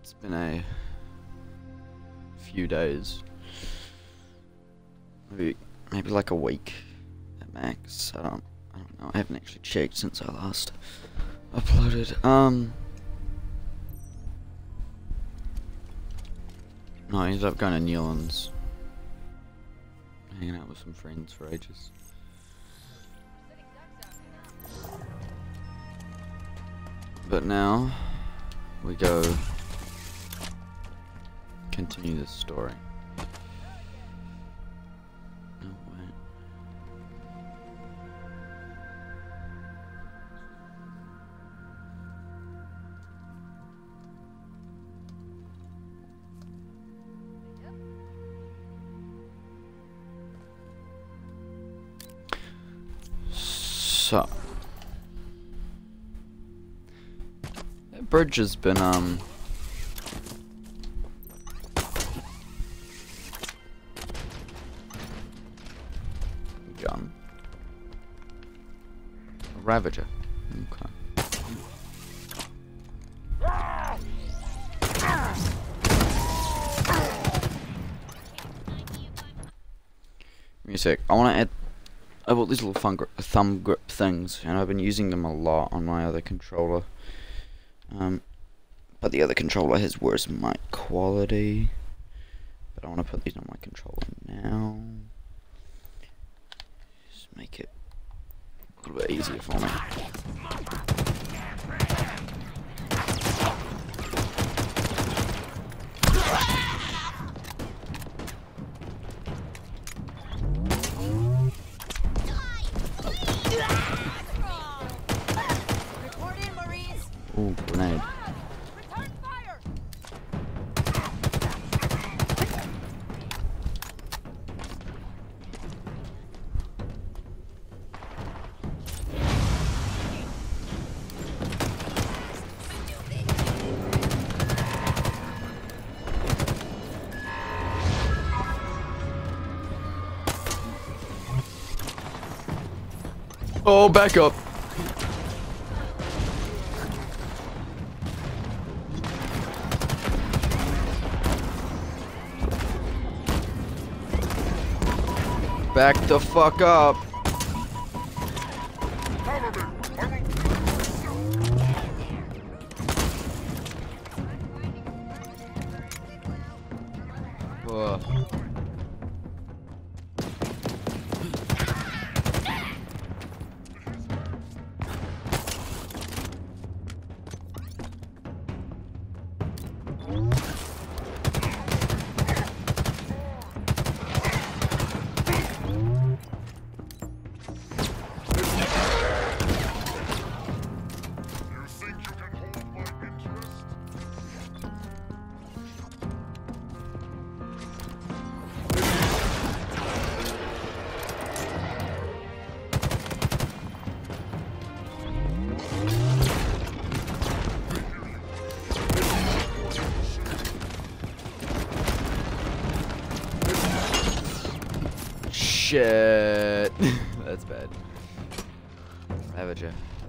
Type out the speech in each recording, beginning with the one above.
It's been a few days, maybe like a week at max. I don't know. I haven't actually checked since I last uploaded. No, I ended up going to Newlands, hanging out with some friends for ages. But now we go continue this story. Oh wait. So that bridge has been gun. A Ravager. Okay. Give me a sec. I want to add. I bought these little thumb grip things, and I've been using them a lot on my other controller. But the other controller has worse mic quality. But I want to put these on my controller now. Just make it a little bit easier for me. Ooh, grenade. Oh, back up. Back the fuck up. Whoa. Shit. That's bad. Ravager.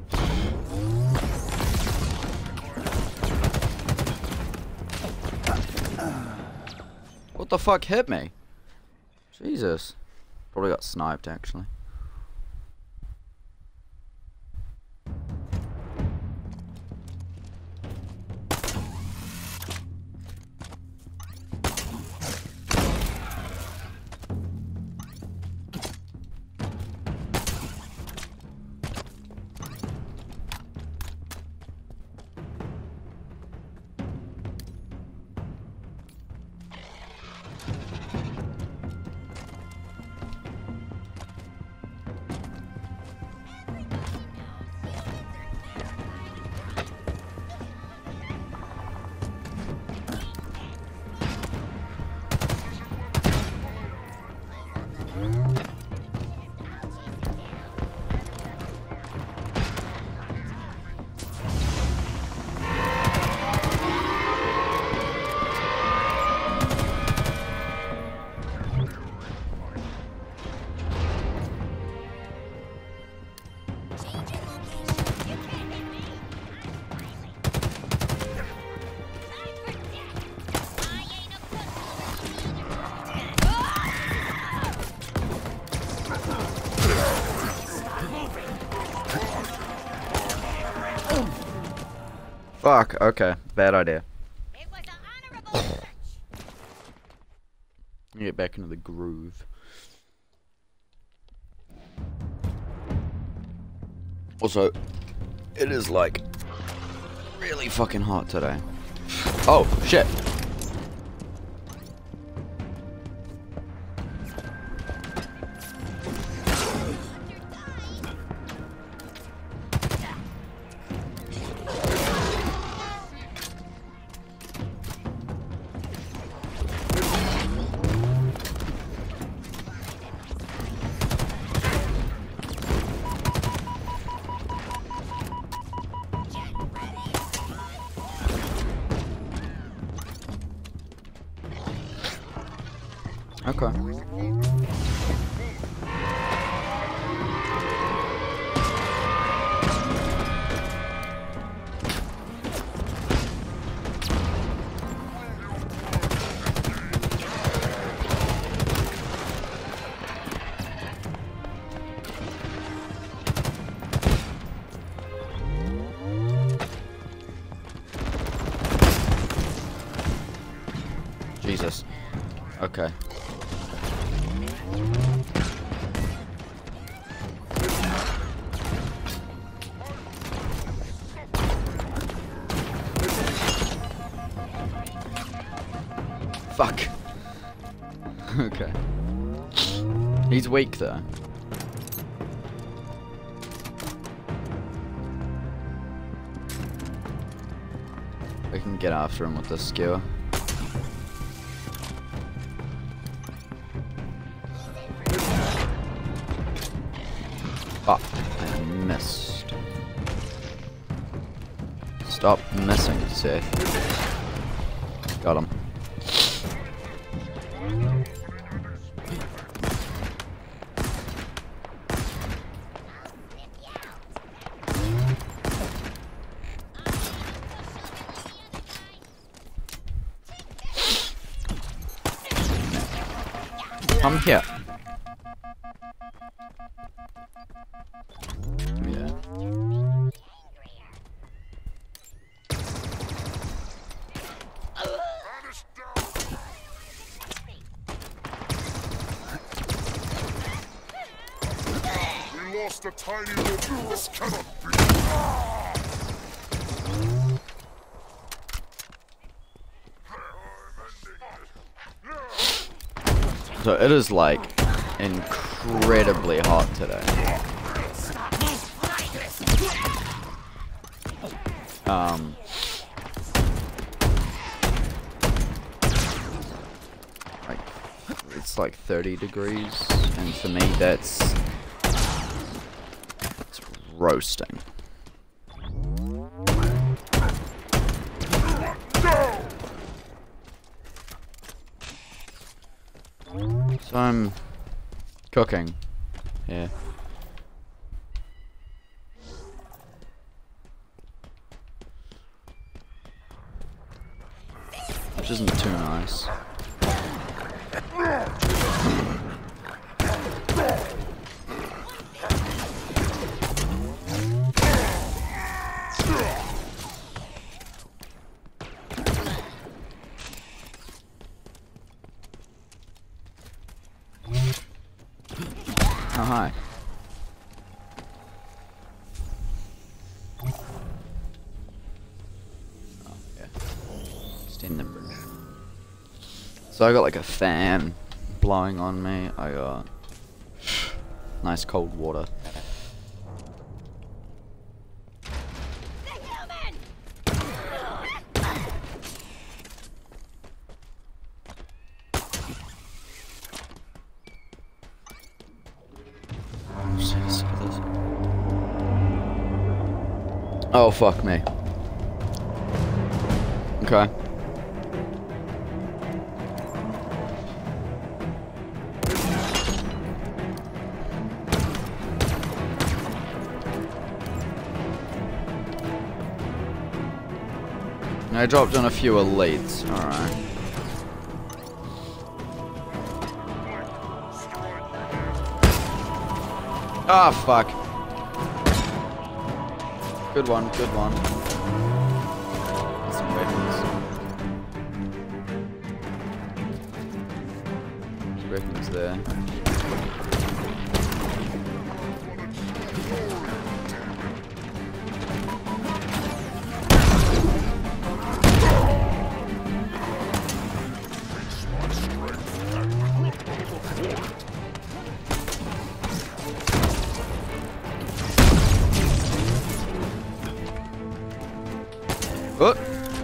What the fuck hit me? Jesus. Probably got sniped actually. Fuck, okay. Bad idea. It was an honorable search. Get back into the groove. Also, it is like really fucking hot today. Oh, shit. Okay. Jesus. Okay. Fuck. Okay. He's weak though. I can get after him with this skewer. Fuck, I missed. Stop missing, Seth. Got him. Come here. Yeah. We lost a tiny little. This cannot be. So it is like incredibly hot today. Like it's like 30 degrees, and for me it's roasting. So I'm cooking here. Which isn't too nice. Oh, hi. Oh, yeah. Extend the bridge. So I got like a fan blowing on me. I got nice cold water. Oh, fuck me. Okay. I dropped on a few elites, alright. Ah, fuck. Good one, good one. reckons there. Oh!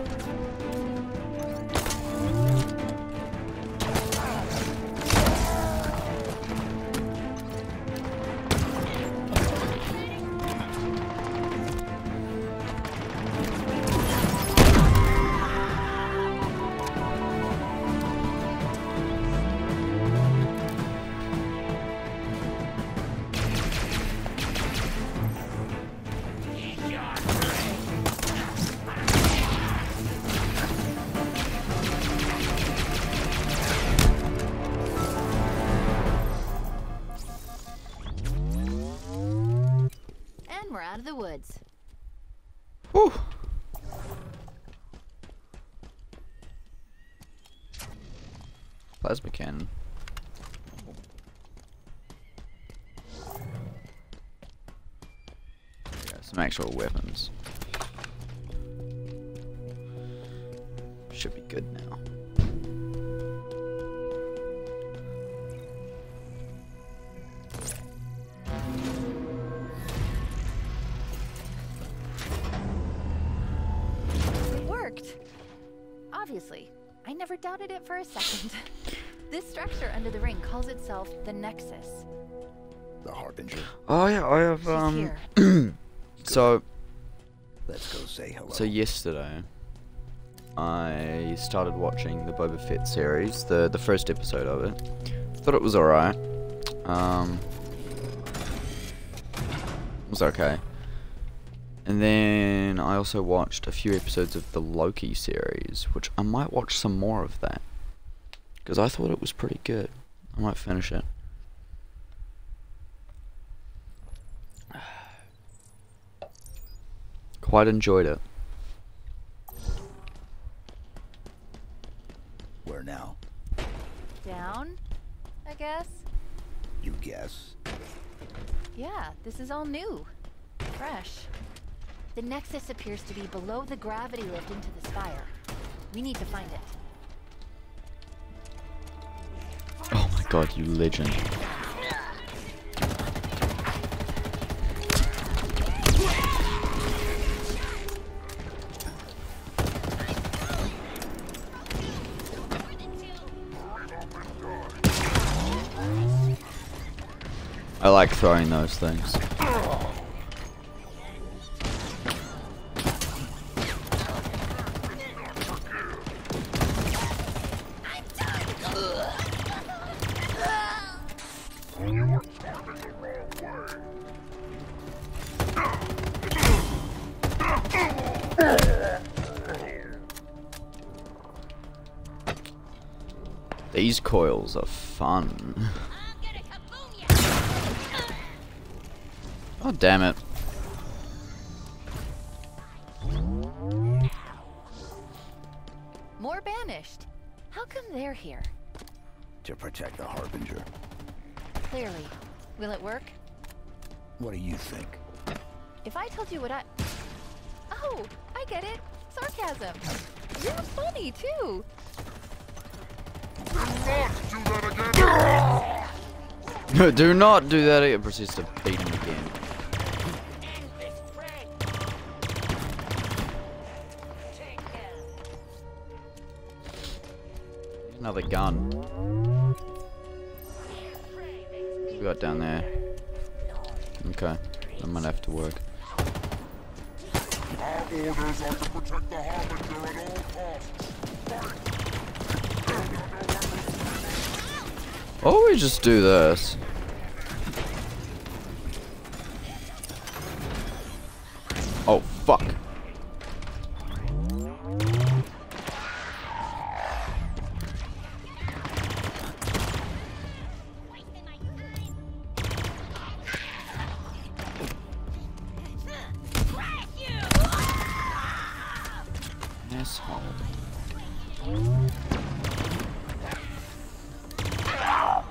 We're out of the woods. Whew. Plasma cannon. Yeah, some actual weapons. Should be good now. Obviously, I never doubted it for a second. This structure under the ring calls itself the Nexus. The Harbinger. Oh yeah, I have She's here. So Let's go say hello. So yesterday, I started watching the Boba Fett series, the first episode of it. Thought it was alright. It was okay. And then I also watched a few episodes of the Loki series, which I might watch some more of that, because I thought it was pretty good. I might finish it. Quite enjoyed it. Where now? Down, I guess. You guess. Yeah, this is all new. Fresh. The Nexus appears to be below the gravity lift into the spire. We need to find it. Oh my god, you legend. I like throwing those things. These coils are fun. Oh, damn it. More banished. How come they're here? To protect the Harbinger. Clearly. Will it work? What do you think? If I told you what I... Oh, I get it. Sarcasm. You're funny, too. Do not do that again. Proceeds to beat him again. Another gun. What we got down there? Okay, I might have to work. Our orders are to protect the Harbinger at all costs. Oh, we just do this. Oh, fuck. Asshole.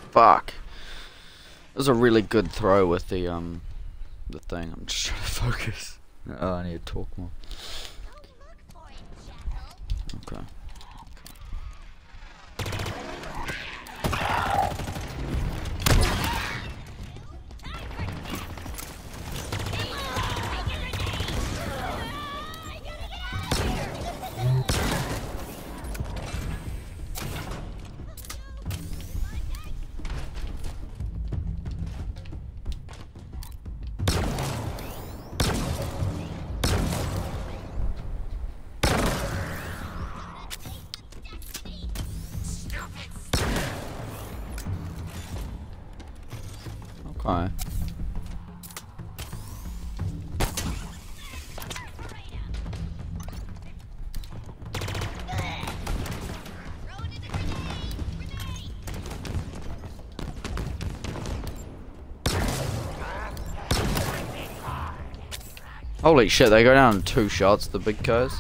Fuck. It was a really good throw with the thing. I'm just trying to focus. Oh, I need to talk more. Okay. Okay. Holy shit, they go down in 2 shots, the big guys.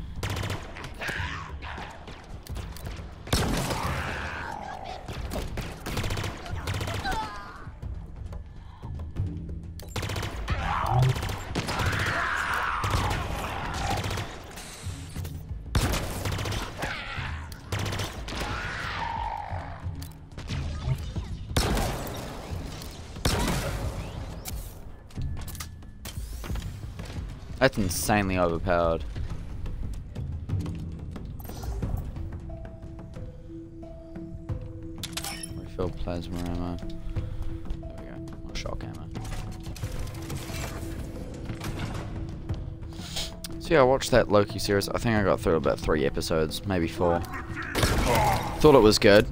That's insanely overpowered. Refill plasma ammo. There we go. More shock ammo. So yeah, I watched that Loki series. I think I got through about 3 episodes, maybe 4. Thought it was good.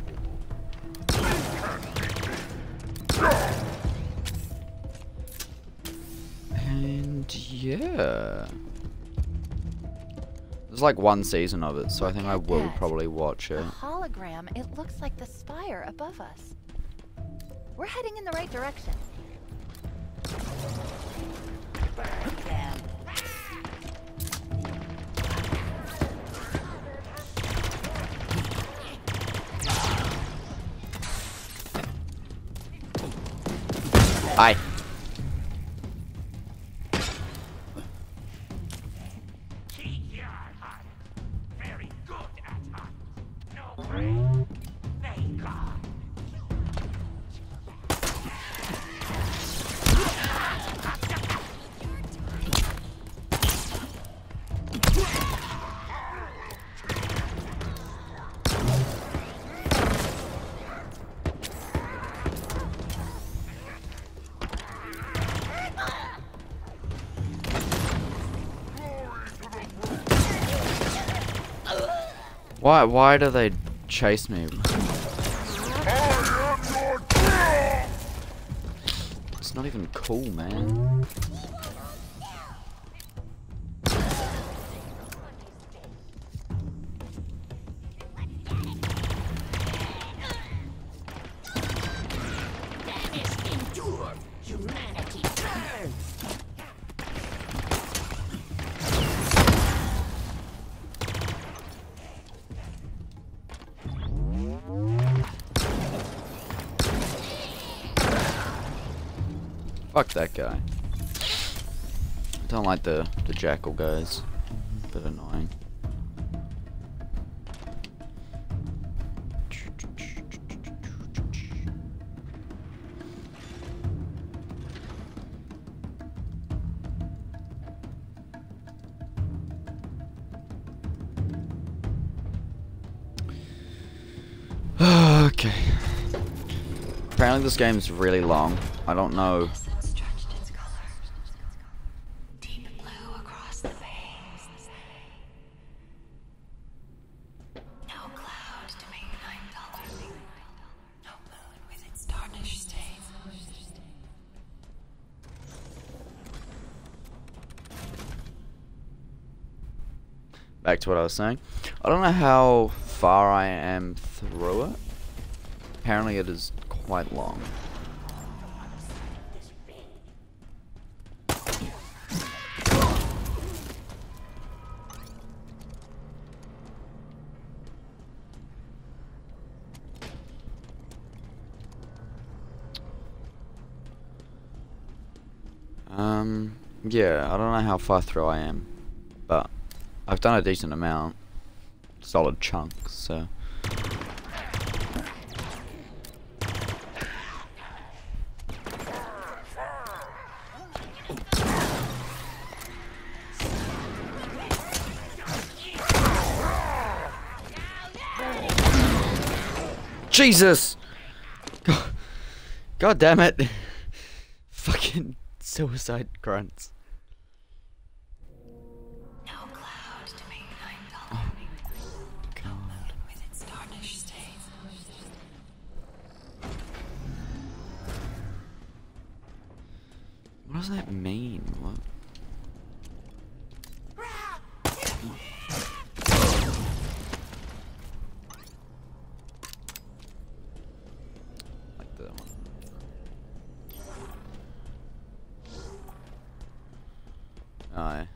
Yeah. There's like 1 season of it, so I think I will probably watch it. A hologram. It looks like the spire above us. We're heading in the right direction. Hi. Why do they chase me? It's not even cool, man. Fuck that guy. I don't like the jackal guys. A bit annoying. Okay. Apparently this game's really long. I don't know. Back to what I was saying. I don't know how far I am through it. Apparently it is quite long. Yeah, I don't know how far through I am, but I've done a decent amount. Solid chunks, so. Jesus! God damn it! Fucking suicide grunts. No cloud to make night dull. God. With its tarnished state. What does that mean? What? Like that one. Aye.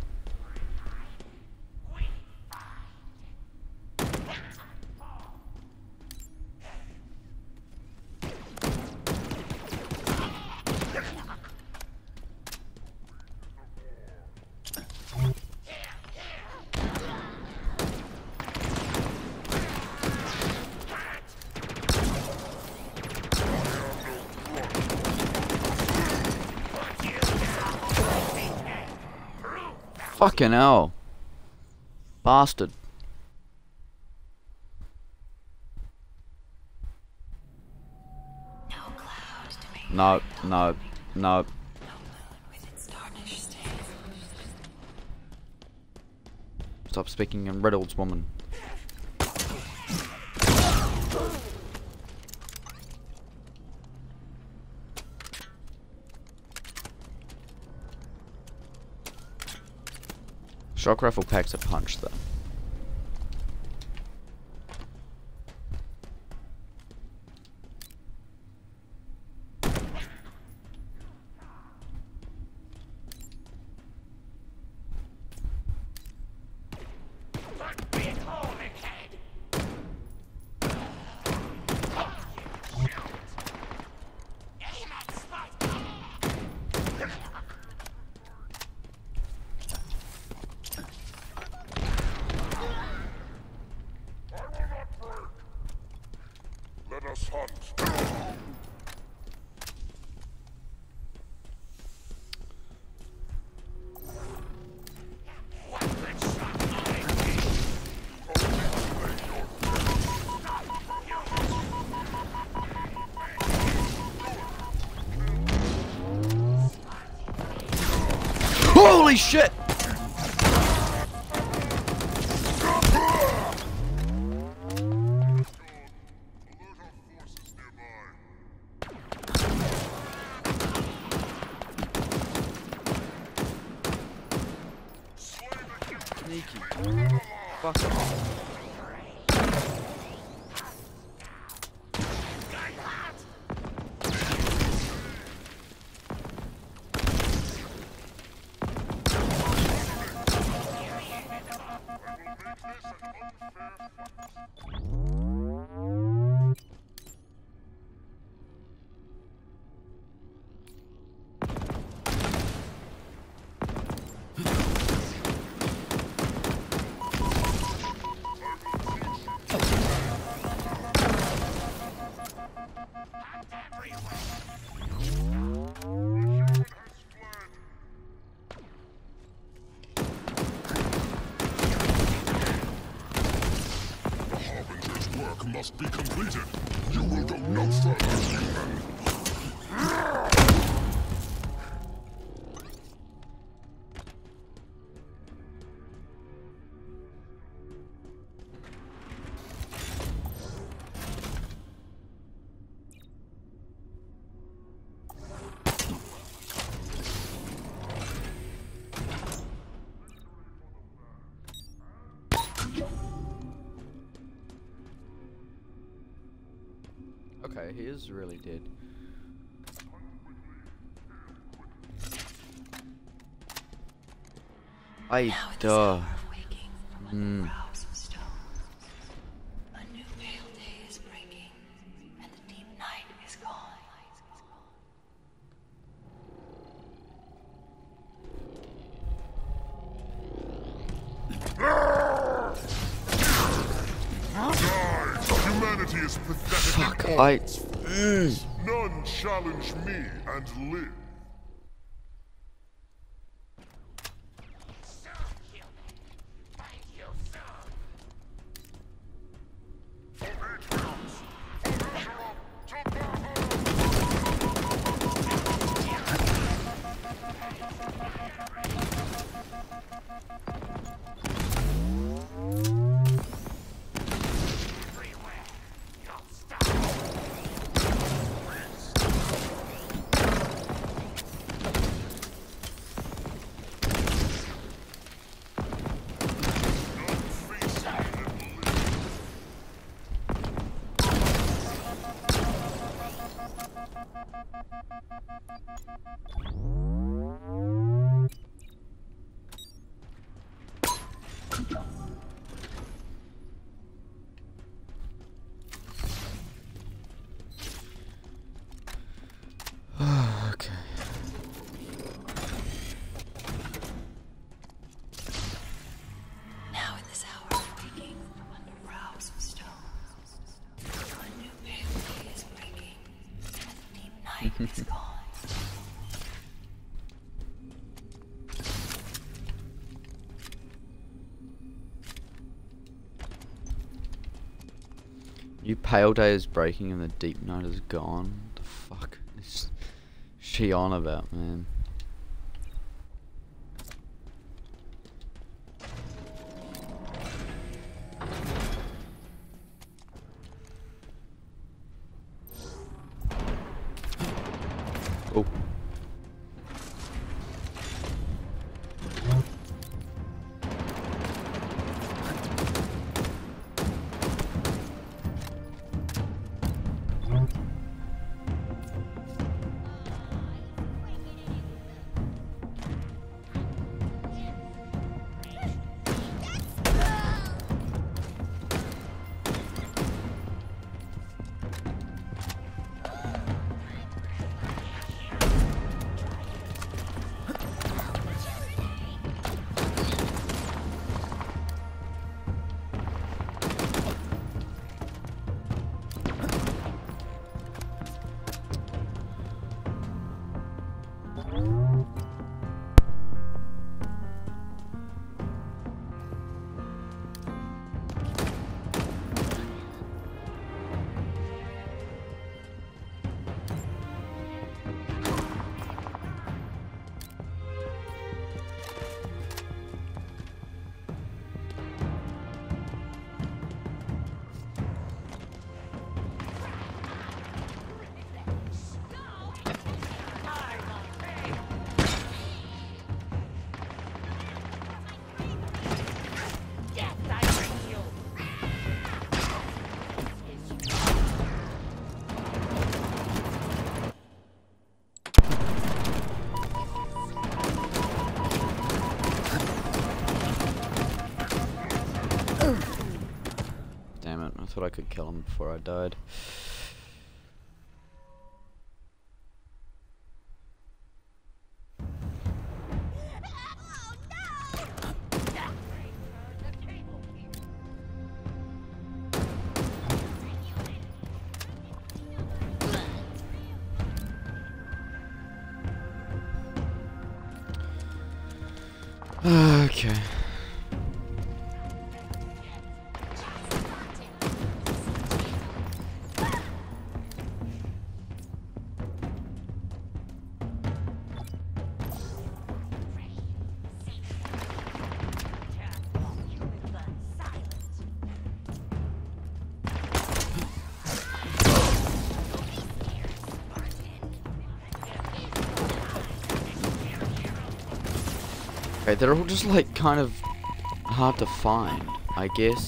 Fucking hell. Bastard. No cloud to make No, no, no. with its tarnished state. Stop speaking in riddles, woman. Shock rifle packs a punch though. Let us hunt. Holy shit! Alert our forces nearby. Slay the human. Sneaky. Fuck off. Must be completed. You will go no further, human. Okay, he is really dead. I Now at this duh. hour of waking from under brows of stone, a new pale day is breaking, and the deep night is gone. Humanity is pathetic. Fuck, in all I... its forms. None challenge me and live. Okay. Now in this hour of waking from under brows of stone, a new pale day is breaking, and the deep night is gone. New pale day is breaking and the deep night is gone. What the fuck is she on about, man? Oh. Damn it, I thought I could kill him before I died. Okay. Okay, they're all just like kind of hard to find, I guess.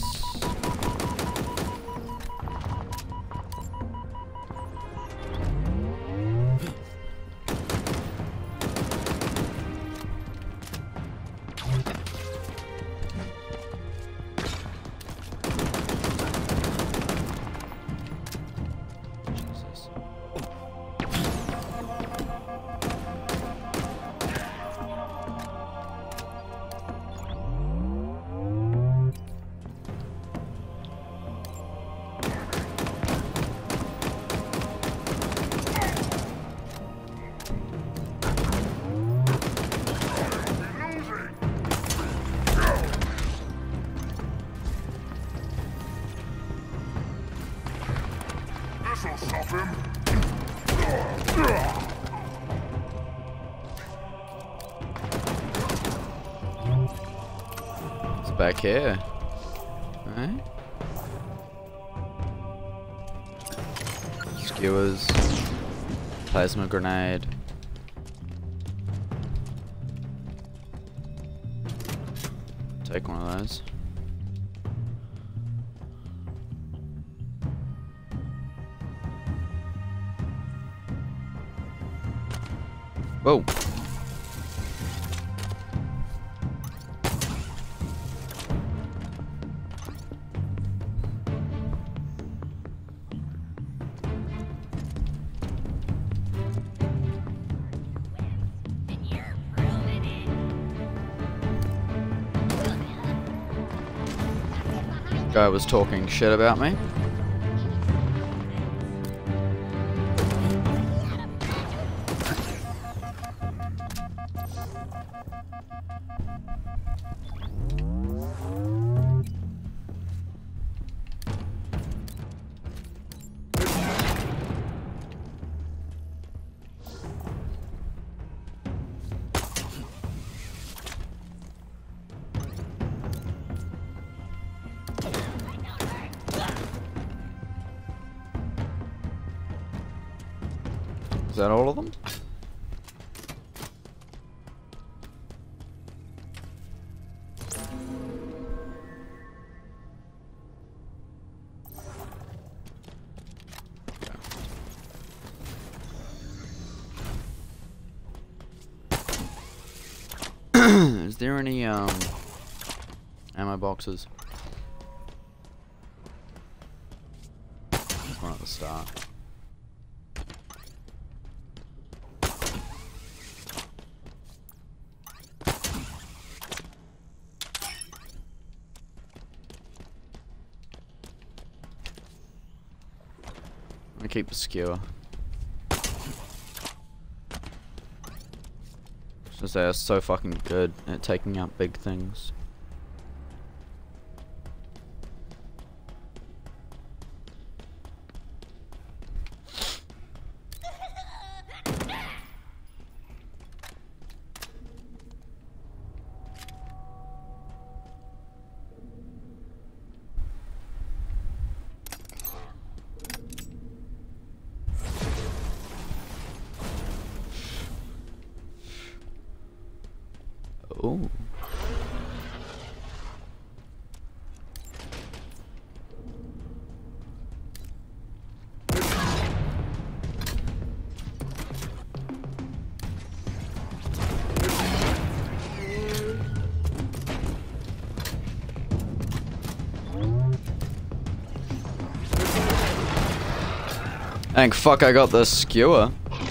Jesus. shall stop him. It's back here. Right? Skewers. Plasma grenade. Take one of those. Whoa. Guy was talking shit about me. Is that all of them? Is there any ammo boxes? There's one at the start. I keep the skewer. Just they are so fucking good at taking out big things. Oh. Thank fuck I got the skewer.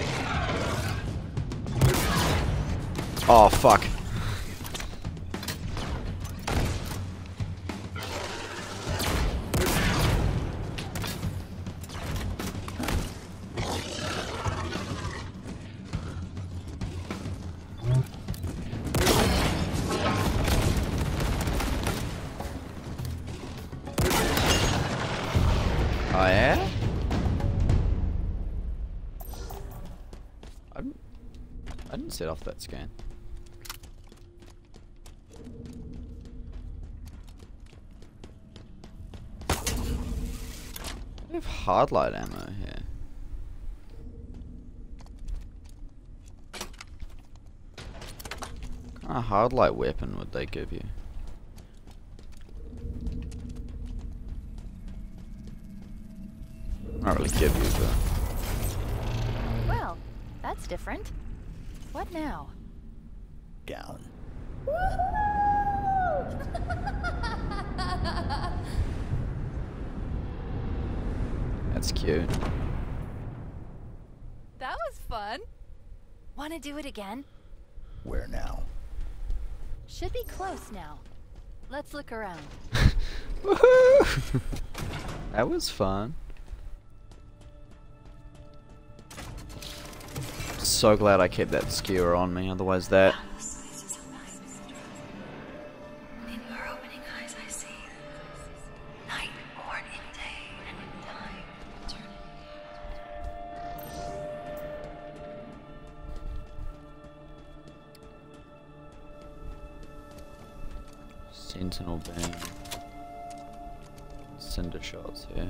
Oh fuck. Oh yeah? I didn't set off that scan. We have hard light ammo here. What kind of hard light weapon would they give you? Not really give you, but... Well, that's different. What now? Down. That's cute. That was fun. Want to do it again? Where now? Should be close now. Let's look around. Woohoo! That was fun. So glad I kept that skewer on me, otherwise that... In your opening eyes I see night born in day and in time eternity. Sentinel beam. Cinder shots here.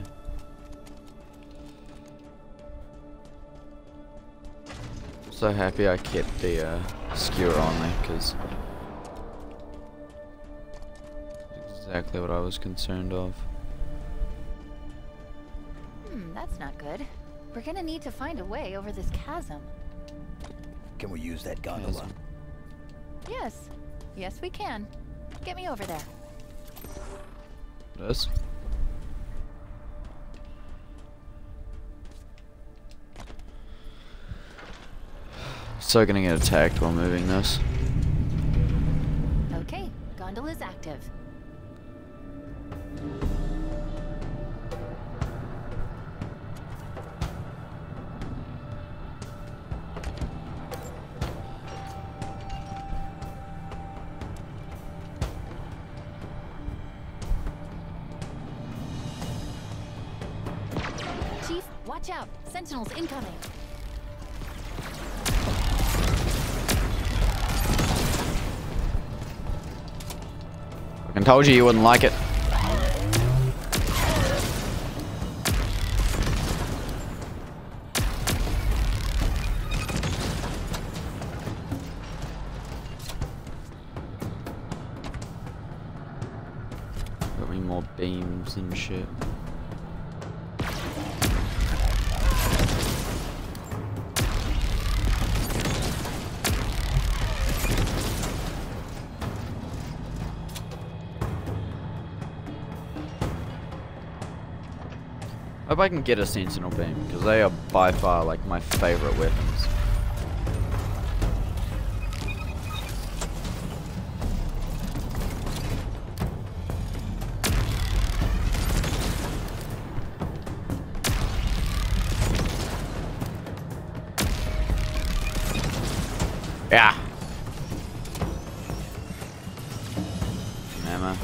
So happy I kept the skewer on there, because exactly what I was concerned of. That's not good. We're gonna need to find a way over this chasm. Can we use that gondola? Chasm. Yes. Yes, we can. Get me over there. This? So gonna get attacked while moving this. Okay, gondola's active. Chief, watch out! Sentinels incoming! I told you wouldn't like it. Got me more beams and shit. I hope I can get a sentinel beam, because they are by far like my favorite weapons. Yeah. Ammo.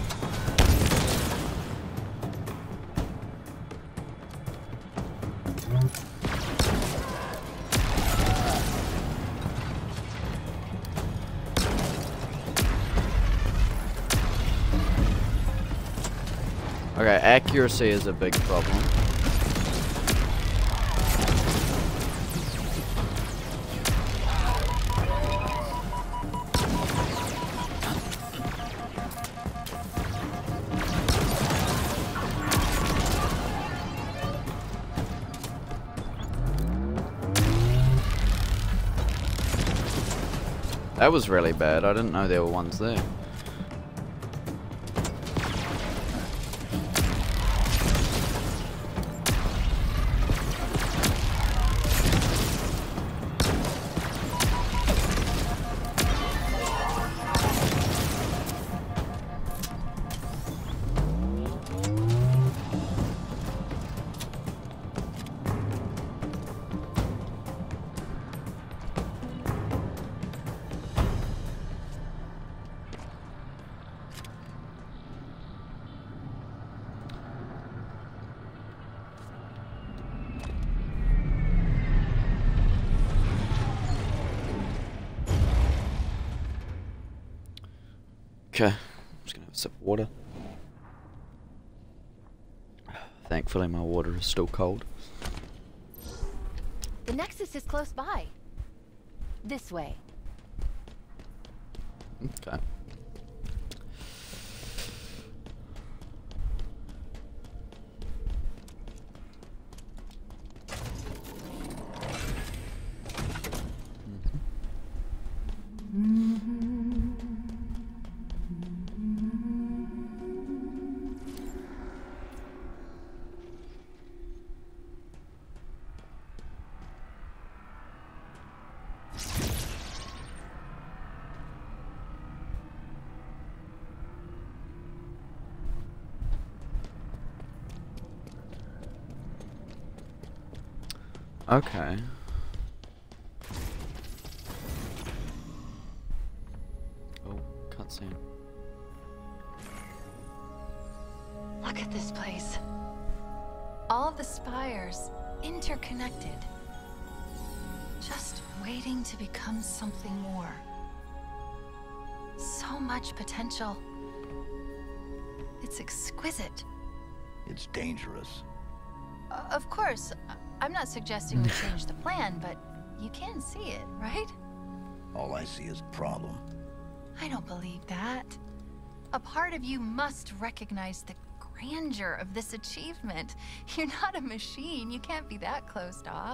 Okay, accuracy is a big problem. That was really bad. I didn't know there were ones there. Okay, I'm just gonna have a sip of water. Thankfully my water is still cold. The Nexus is close by. This way. Okay. Okay. Oh, cutscene. Look at this place. All the spires interconnected. Just waiting to become something more. So much potential. It's exquisite. It's dangerous. Of course, I'm not suggesting we change the plan, but you can see it, right? All I see is a problem. I don't believe that. A part of you must recognize the grandeur of this achievement. You're not a machine. You can't be that closed off.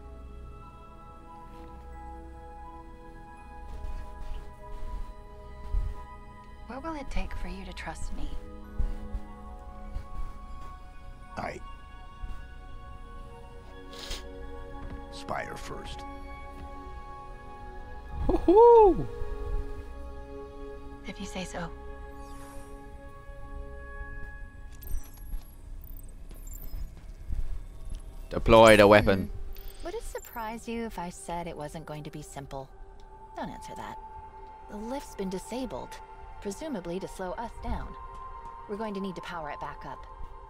What will it take for you to trust me? Spire first. Woohoo! If you say so. Deploy the weapon. Would it surprise you if I said it wasn't going to be simple? Don't answer that. The lift's been disabled, presumably to slow us down. We're going to need to power it back up.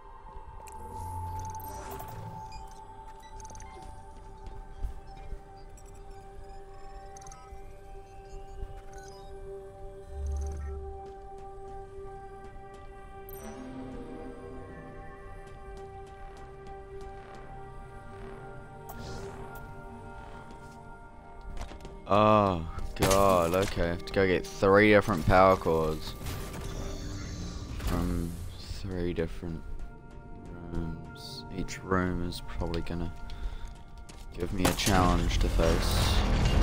Oh god, okay. I have to go get 3 different power cores from 3 different rooms. Each room is probably gonna give me a challenge to face.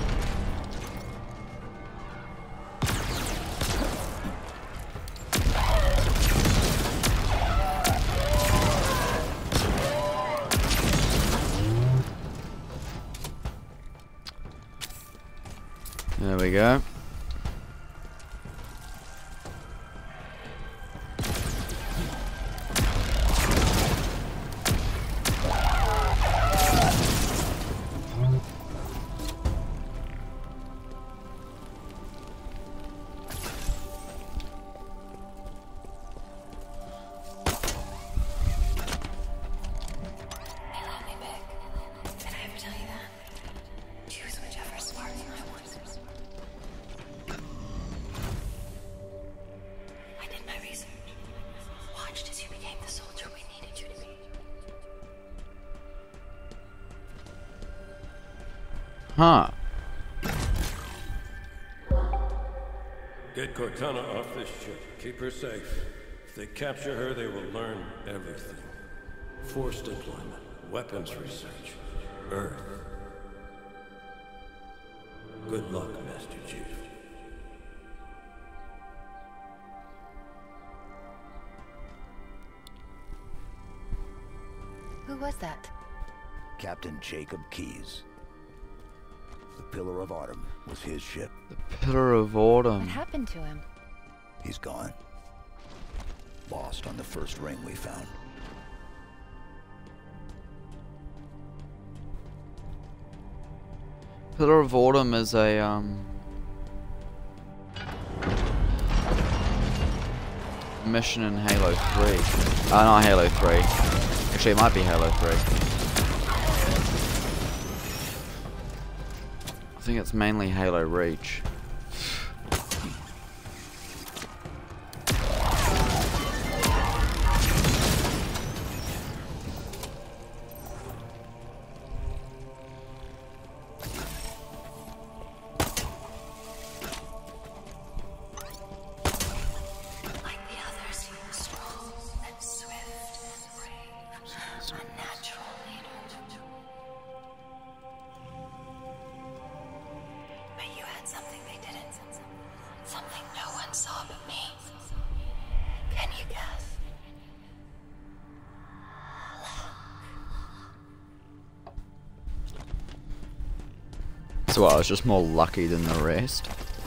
There we go. Huh. Get Cortana off this ship. Keep her safe. If they capture her, they will learn everything. Force deployment, weapons research, Earth. Good luck, Master Chief. Who was that? Captain Jacob Keyes. The Pillar of Autumn was his ship. The Pillar of Autumn. What happened to him? He's gone. Lost on the first ring we found. Pillar of Autumn is a mission in Halo 3. Not Halo 3. Actually, it might be Halo 3. I think it's mainly Halo Reach. So I was just more lucky than the rest.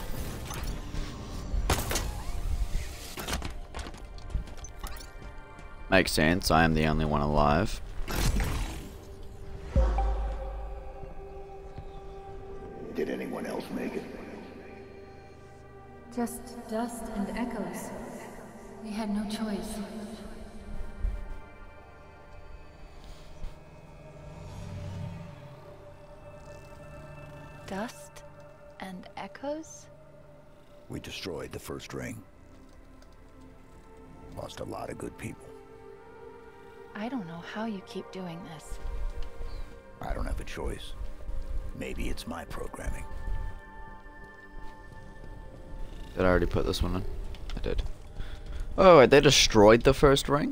Makes sense, I am the only one alive. Did anyone else make it? Just dust and echoes. We had no choice. Dust and echoes? We destroyed the first ring. Lost a lot of good people. I don't know how you keep doing this. I don't have a choice. Maybe it's my programming. Did I already put this one in? I did. Oh, wait, they destroyed the first ring?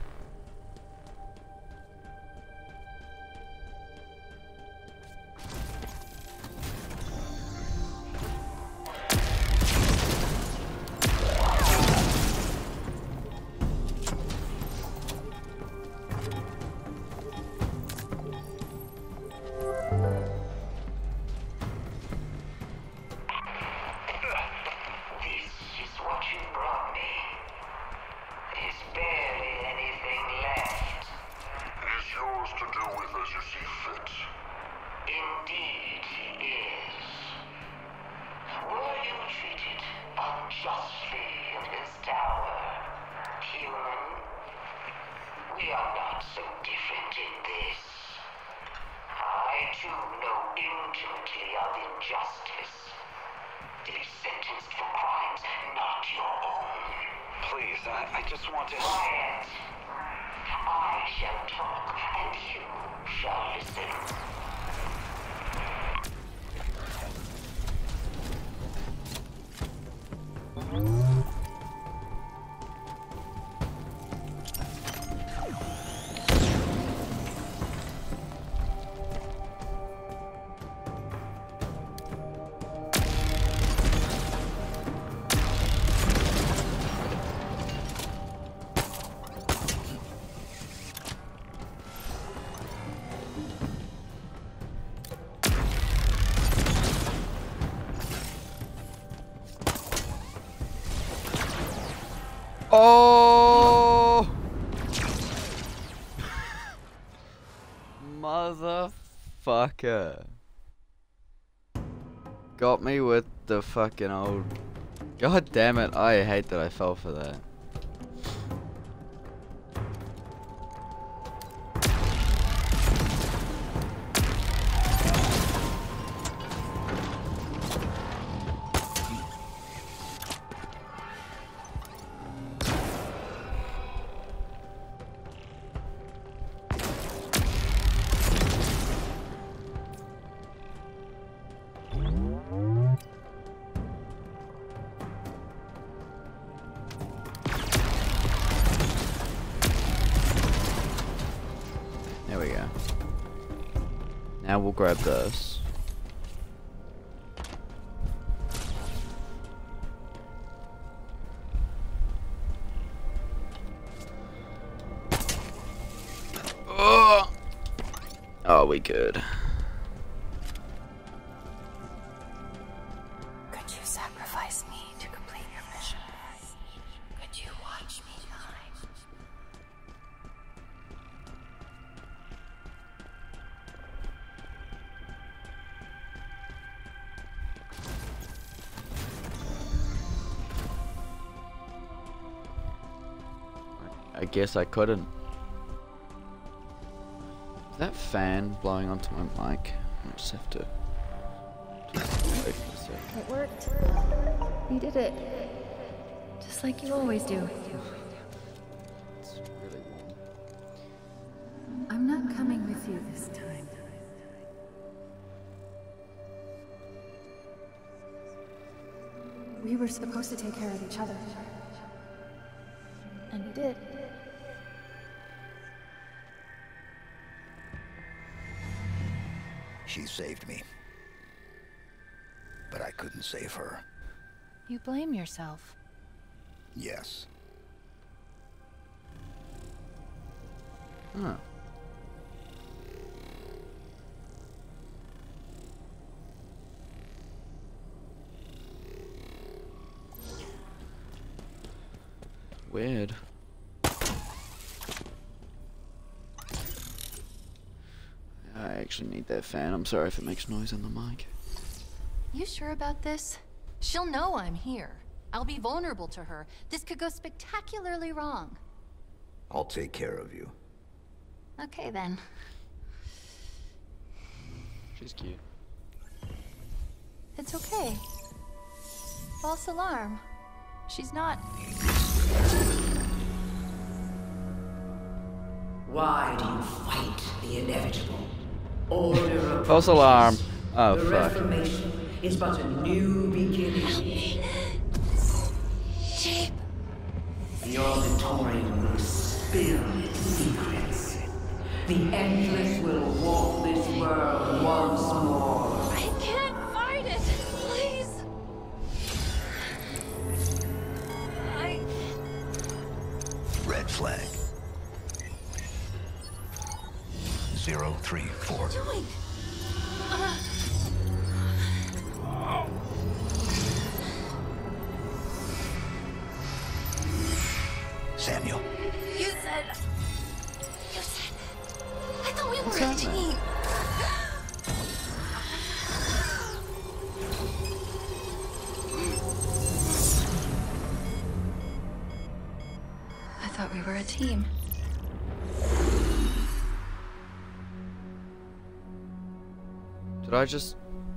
I just want to... Quiet. I shall talk, and you shall listen. Oh! Motherfucker. Got me with the fucking old... God damn it, I hate that I fell for that. There we go. Now we'll grab this. Oh, we good. Could you sacrifice me to complete your mission? Could you watch me die? I guess I couldn't. Is that fan blowing onto my mic? I just have to... wait for a sec. It worked. You did it. Just like you always do. It's really warm. I'm not coming with you this time. We were supposed to take care of each other. And we did. She saved me. But I couldn't save her. You blame yourself. Yes. Huh. Weird. I actually need that fan. I'm sorry if it makes noise on the mic. You sure about this? She'll know I'm here. I'll be vulnerable to her. This could go spectacularly wrong. I'll take care of you. Okay then. She's cute. It's okay. False alarm. She's not... Why do you fight the inevitable? Order of False alarm. Oh, the fuck. Reformation is but a new beginning. Sheep. The auditorium will spill its secrets. The Endless will walk this world once more. I can't fight it. Please. Red flag. 034. Doing. Samuel. You said. I thought we were a happening? team. I thought we were a team. Did I just...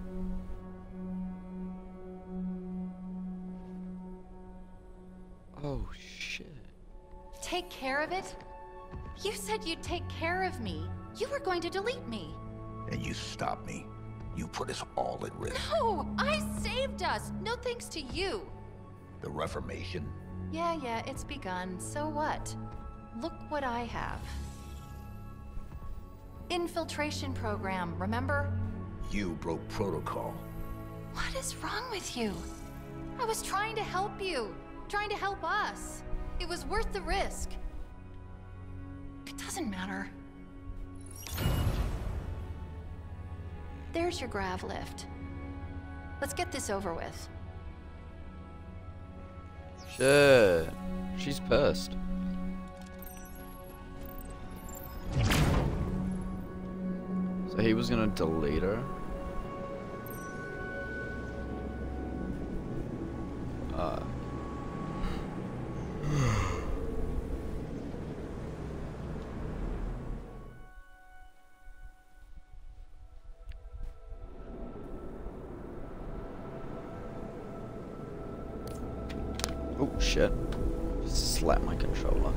Oh, shit. Take care of it? You said you'd take care of me. You were going to delete me. And you stopped me. You put us all at risk. No, I saved us. No thanks to you. The Reformation. Yeah, it's begun. So what? Look what I have. Infiltration program, remember? You broke protocol. What is wrong with you? I was trying to help you. Trying to help us. It was worth the risk. It doesn't matter. There's your grav lift. Let's get this over with. Shit. She's pissed. So he was gonna delete her? Oh shit. Just slap my controller.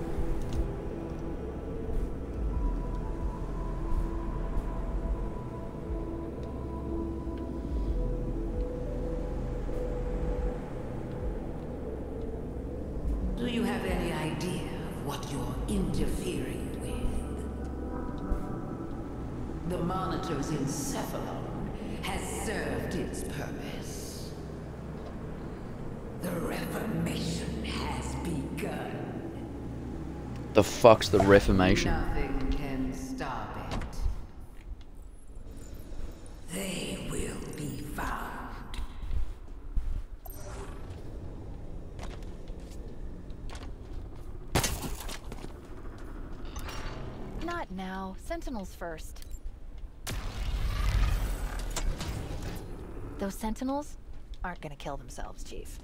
Do you have any idea of what you're interfering with? The Monitor's encephalon has served its purpose. The Reformation has begun. The fuck's the Reformation? Nothing can stop it. They will be found. Not now. Sentinels first. Those Sentinels aren't gonna kill themselves, Chief.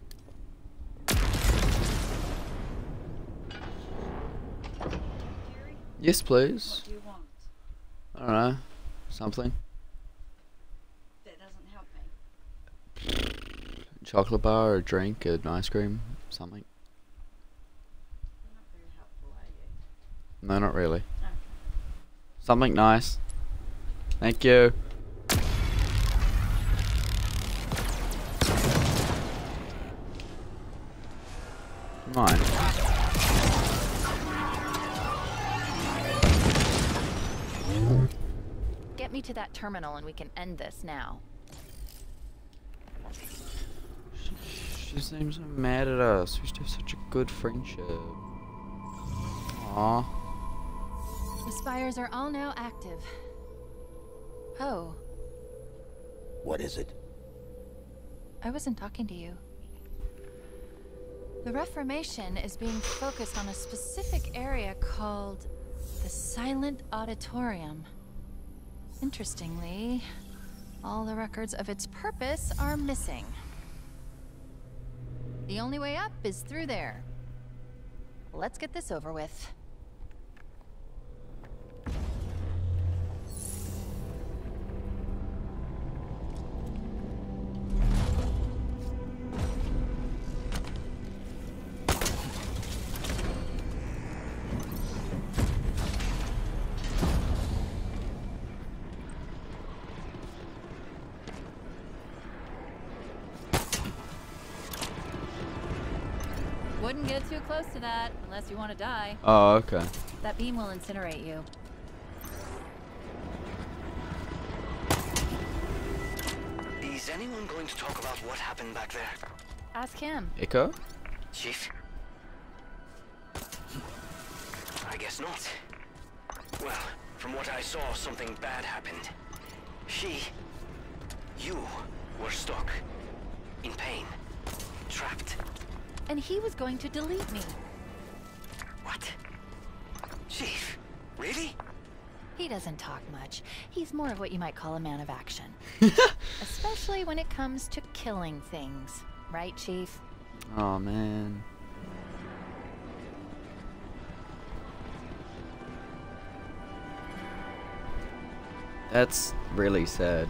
Yes, please. What do you want? I don't know. Something. That doesn't help me. Chocolate bar, a drink, an ice cream, something. You're not very helpful, are you? No, not really. Okay. Something nice. Thank you. Come on. Get me to that terminal and we can end this now. She seems so mad at us. We used to have such a good friendship. Aww. The spires are all now active. Oh, What is it? I wasn't talking to you. The Reformation is being focused on a specific area called the Silent Auditorium. Interestingly, all the records of its purpose are missing. The only way up is through there. Let's get this over with. Wouldn't get too close to that unless you want to die. Oh, okay. That beam will incinerate you. Is anyone going to talk about what happened back there? Ask him. Echo? Chief? I guess not. Well, from what I saw, something bad happened. You were stuck. In pain. Trapped. And he was going to delete me. What? Chief? Really? He doesn't talk much. He's more of what you might call a man of action. Especially when it comes to killing things. Right, Chief? Oh, man. That's really sad.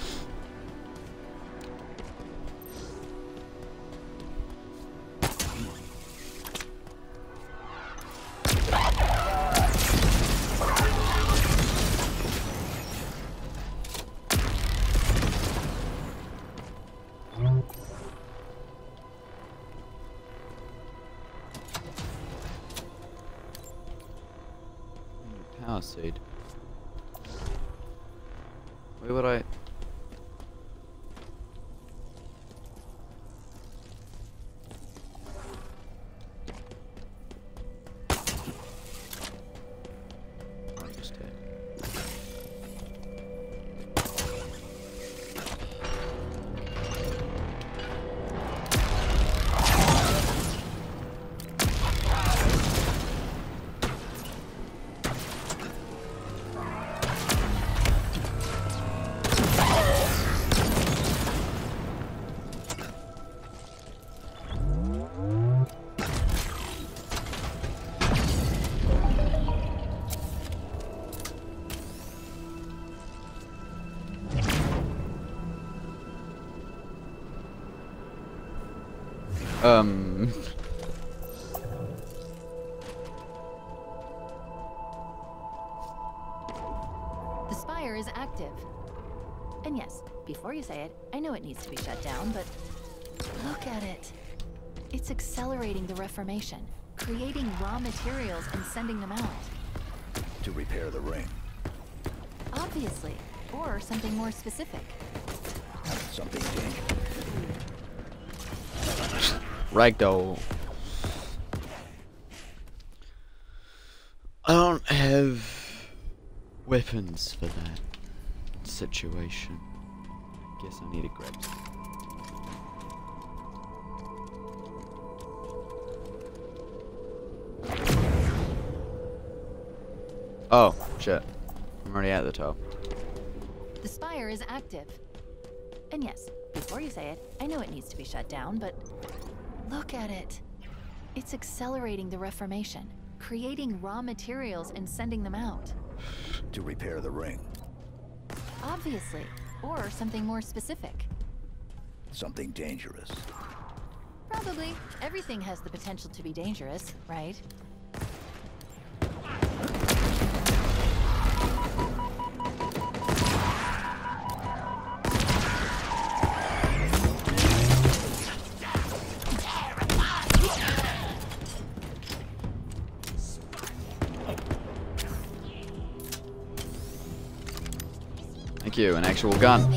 Power seed. Where would I? The spire is active. And yes, before you say it, I know it needs to be shut down, but look at it. It's accelerating the Reformation, creating raw materials and sending them out. To repair the ring. Obviously. Or something more specific. Something dangerous. Ragdoll. I don't have weapons for that situation. Guess I need to grab some. Oh, shit. I'm already at the top. The spire is active. And yes, before you say it, I know it needs to be shut down, but look at it. It's accelerating the Reformation, creating raw materials and sending them out. To repair the ring. Obviously. Or something more specific. Something dangerous. Probably. Everything has the potential to be dangerous, right? Thank you, an actual gun.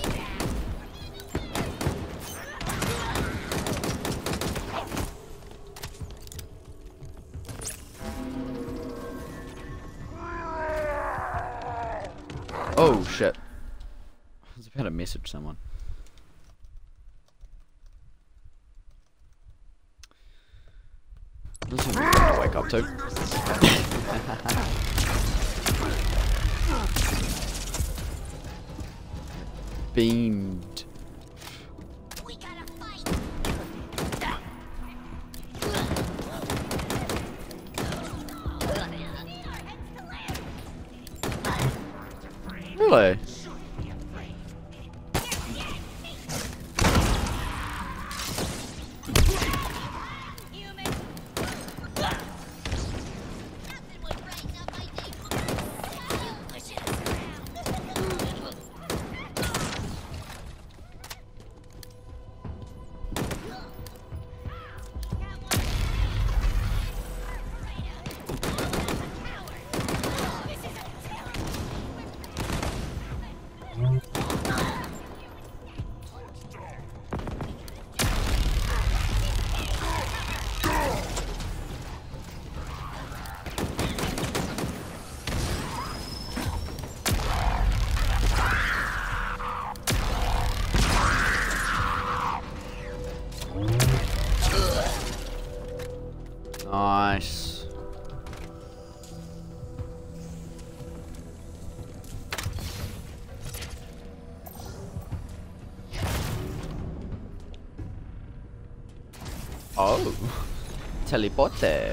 Oh shit. I was about to message someone. This is what I wake up to. Beamed. We gotta fight. Really? Oh. Teleporte.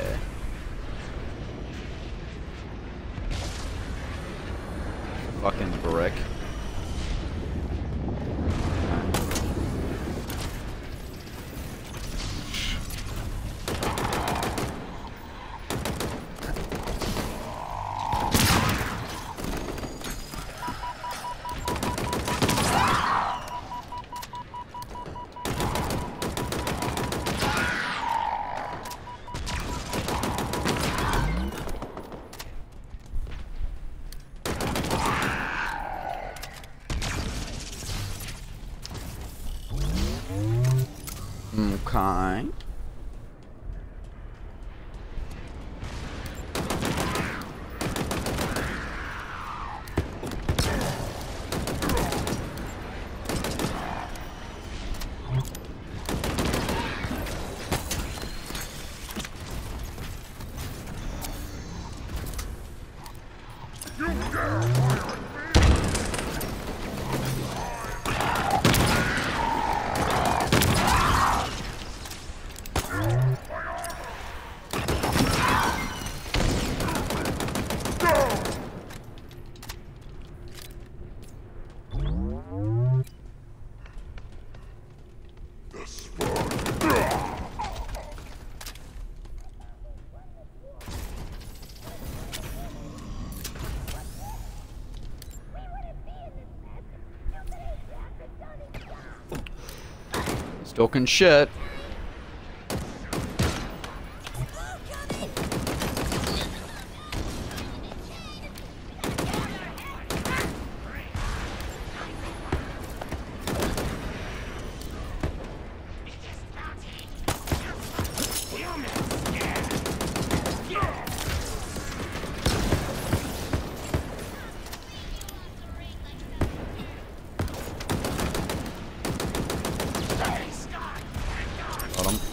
Fucking brick. Okay. Talking shit. Got him.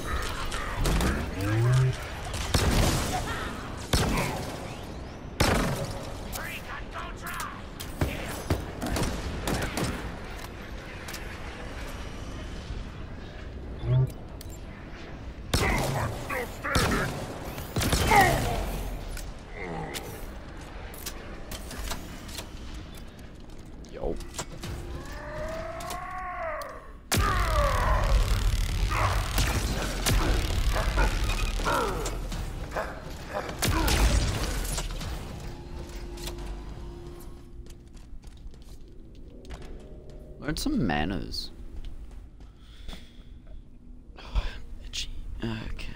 Yo. Learn some manners. Oh, itchy. Okay.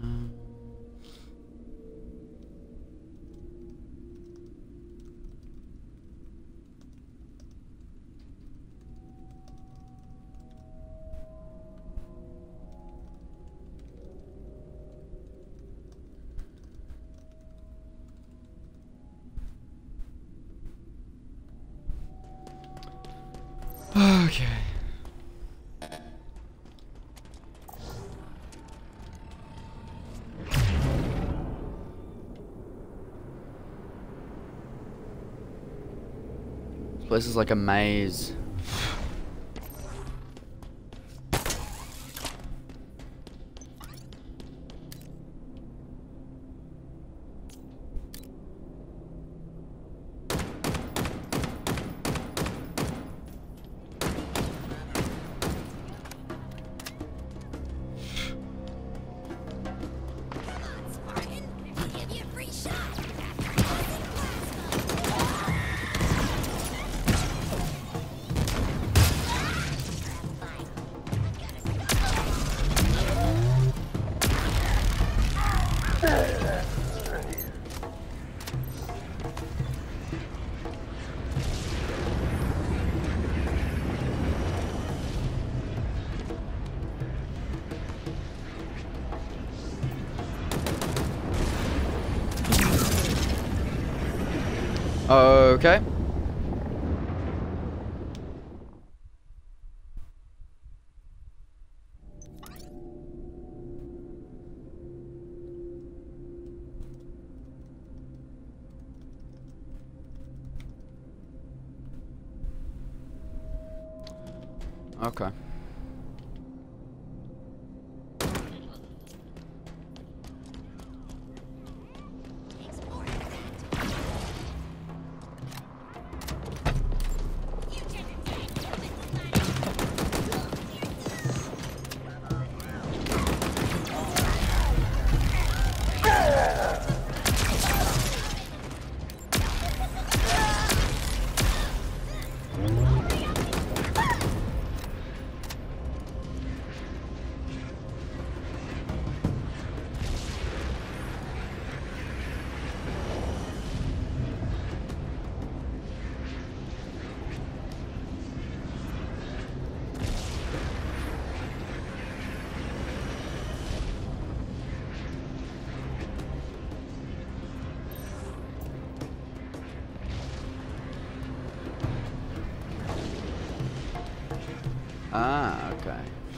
Okay. This place is like a maze. Okay. Okay. Ah, okay.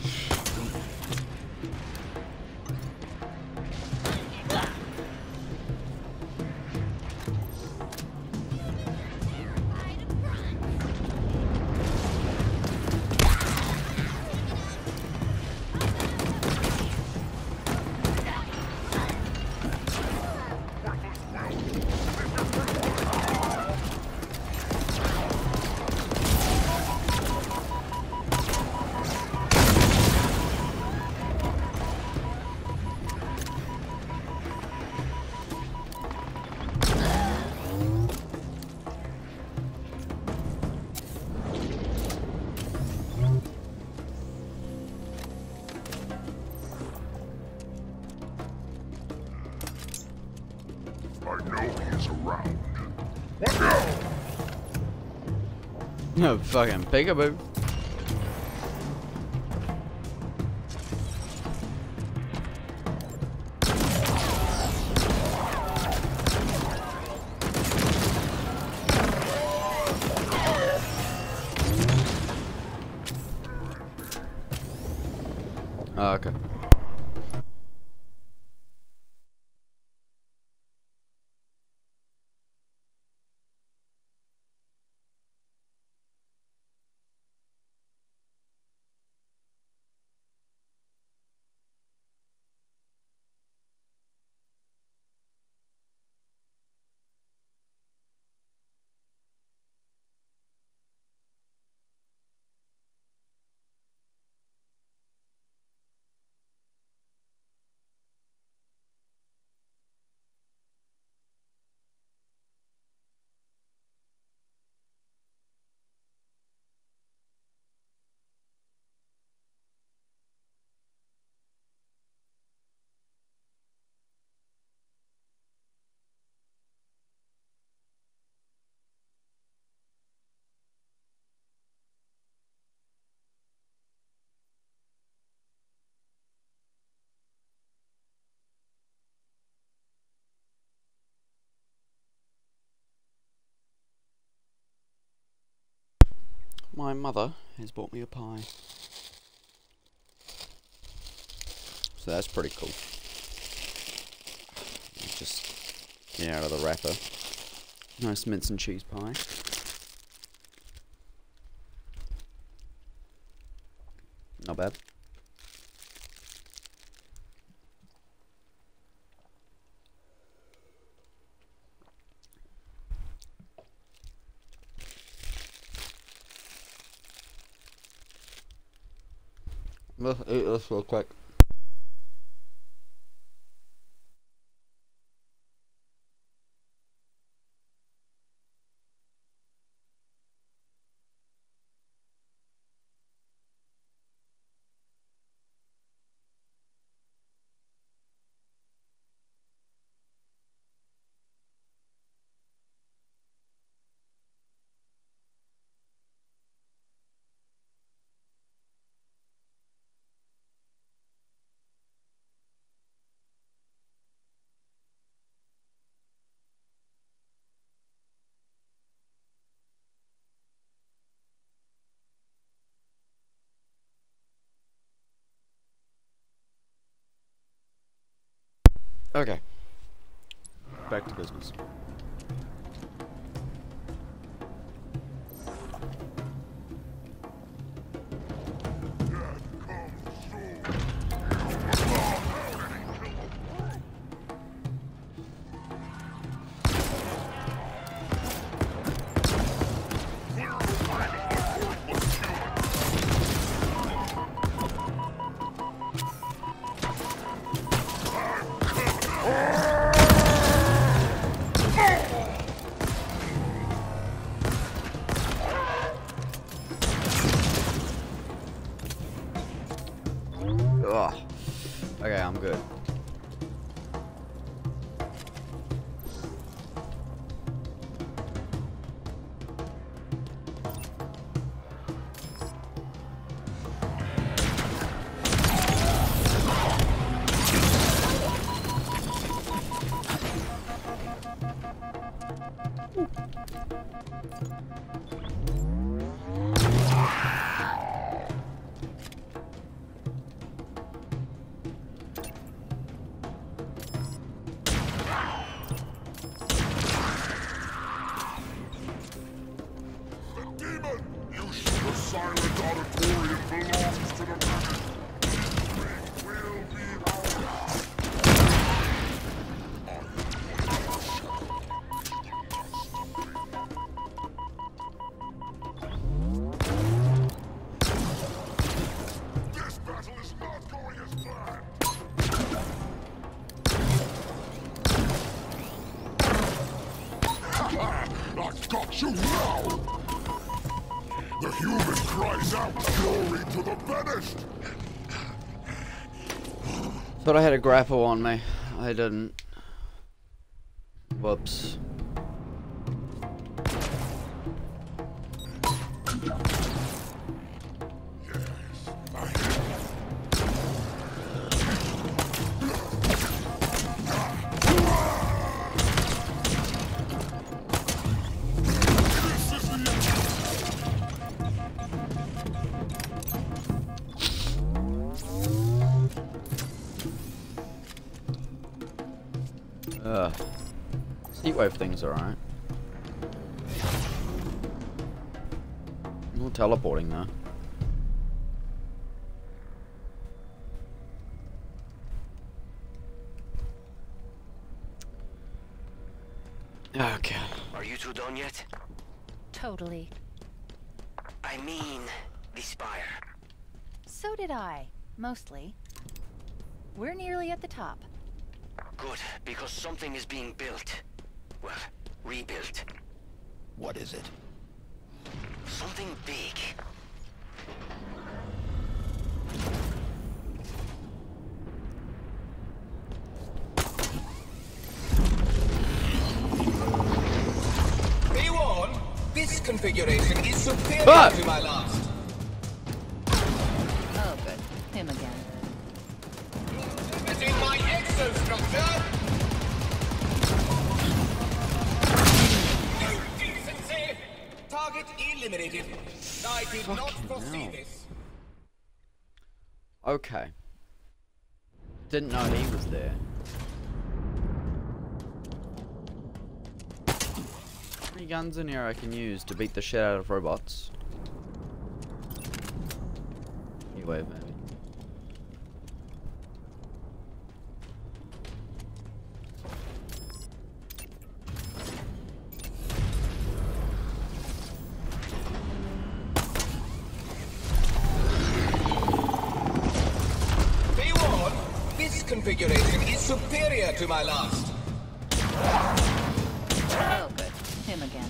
I know he's around. What now? No fucking peekaboo. Oh, okay. My mother has bought me a pie. So that's pretty cool. Just get out of the wrapper. Nice mince and cheese pie. Not bad. Let's eat this real quick. Okay. Back to business. Ugh. Okay, I'm good. I've got you now! The human cries out, glory to the vanished! Thought I had a grapple on me. I didn't. Whoops. Heatwave thing's alright. No teleporting though. Okay. Are you two done yet? Totally. I mean, the spire. So did I. Mostly. We're nearly at the top. Good, because something is being built. Well, rebuilt. What is it? Something big. Be warned, this configuration is superior to my last. Oh, good. Him again. This is my exostructure. No decency. Target eliminated. I did not foresee this. Okay. Didn't know he was there. How many guns in here I can use to beat the shit out of robots? Heatwave, maybe. Be warned, this configuration is superior to my last. Oh, good. Him again.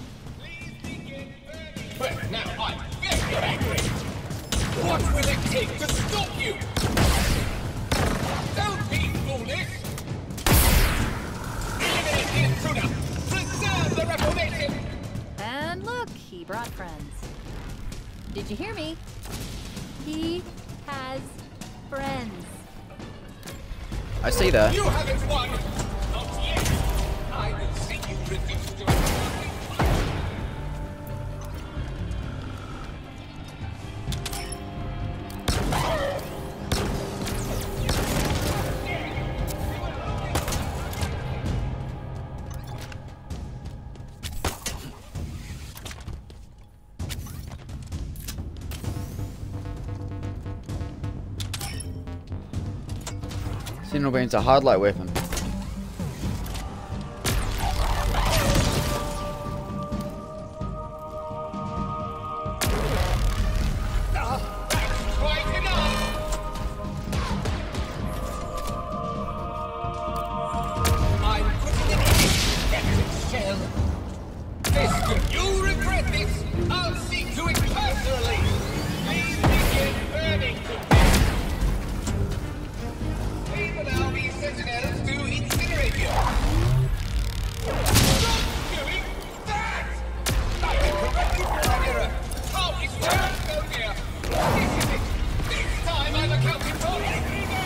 Well, now I'm very angry. What will it take to stop you? Don't be foolish. Eliminate the intruder. Preserve the Reformation. And look, he brought friends. Did you hear me? He has friends. I see that. You haven't won. Not yet. I will see you reduced to a nothing. Signal beam's a hard light weapon. Quite enough. I'm putting it in its protected shell. You regret this. I'll see to it personally. Please begin burning to death. Please allow these sentinels to incinerate you. Stop doing that! I can correct you for an error. How is that? Oh dear. This is it. This time I'm accounting for it.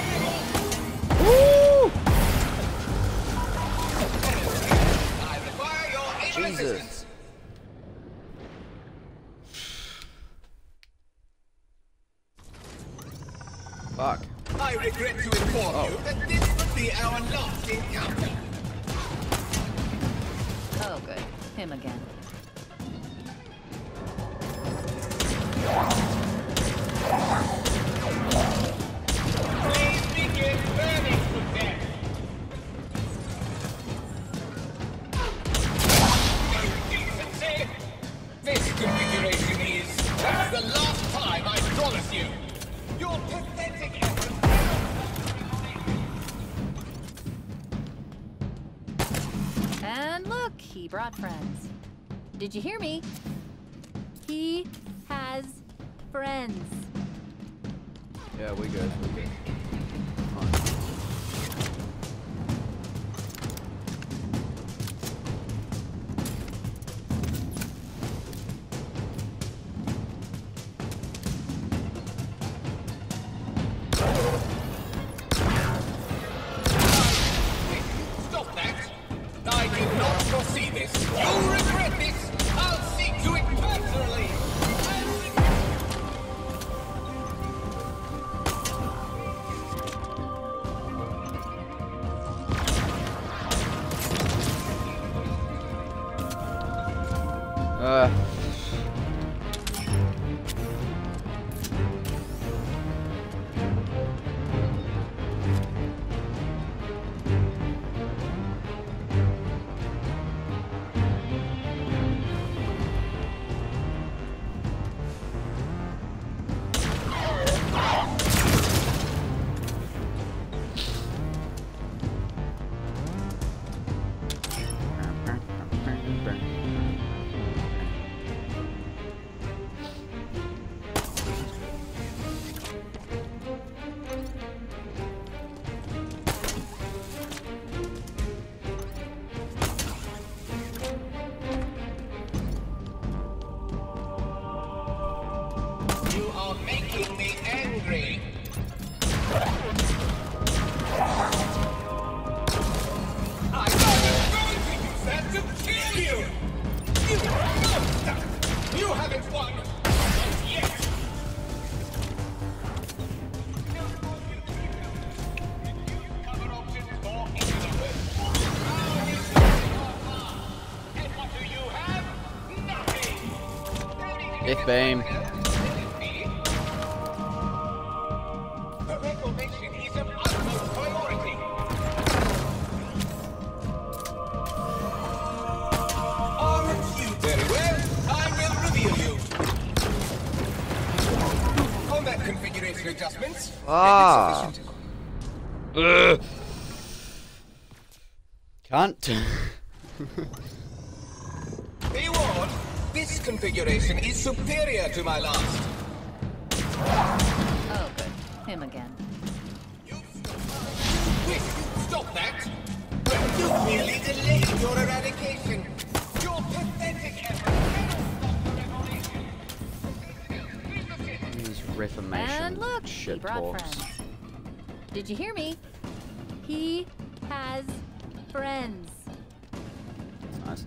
I require your able Jesus. assistance. Fuck. I regret to inform you that this would be our last encounter. Oh, good. Him again. Please begin burning to death. No decency. This configuration is the last time I promise you. Your pathetic effort. And look, he brought friends. Did you hear me? He has friends. Yeah, we good. Stop that! I did not foresee this. You'll regret this. I'll see to it personally. You are making me angry. I was going to use that to kill you! You monster! You haven't won! Yet! Cover options for and what do you have? Nothing! Death beam. The reclamation is of utmost priority. Aren't you very well? I will reveal you. Combat configuration adjustments. Ah. Ugh. Can't. Be warned, this configuration is superior to my last. Oh, good. Him again. Wait, stop that! Well, you merely delayed your eradication. Your pathetic effort cannot stop the revolution. This Reformation And look, he shit brought talks. friends. Did you hear me? He has friends. That's nice.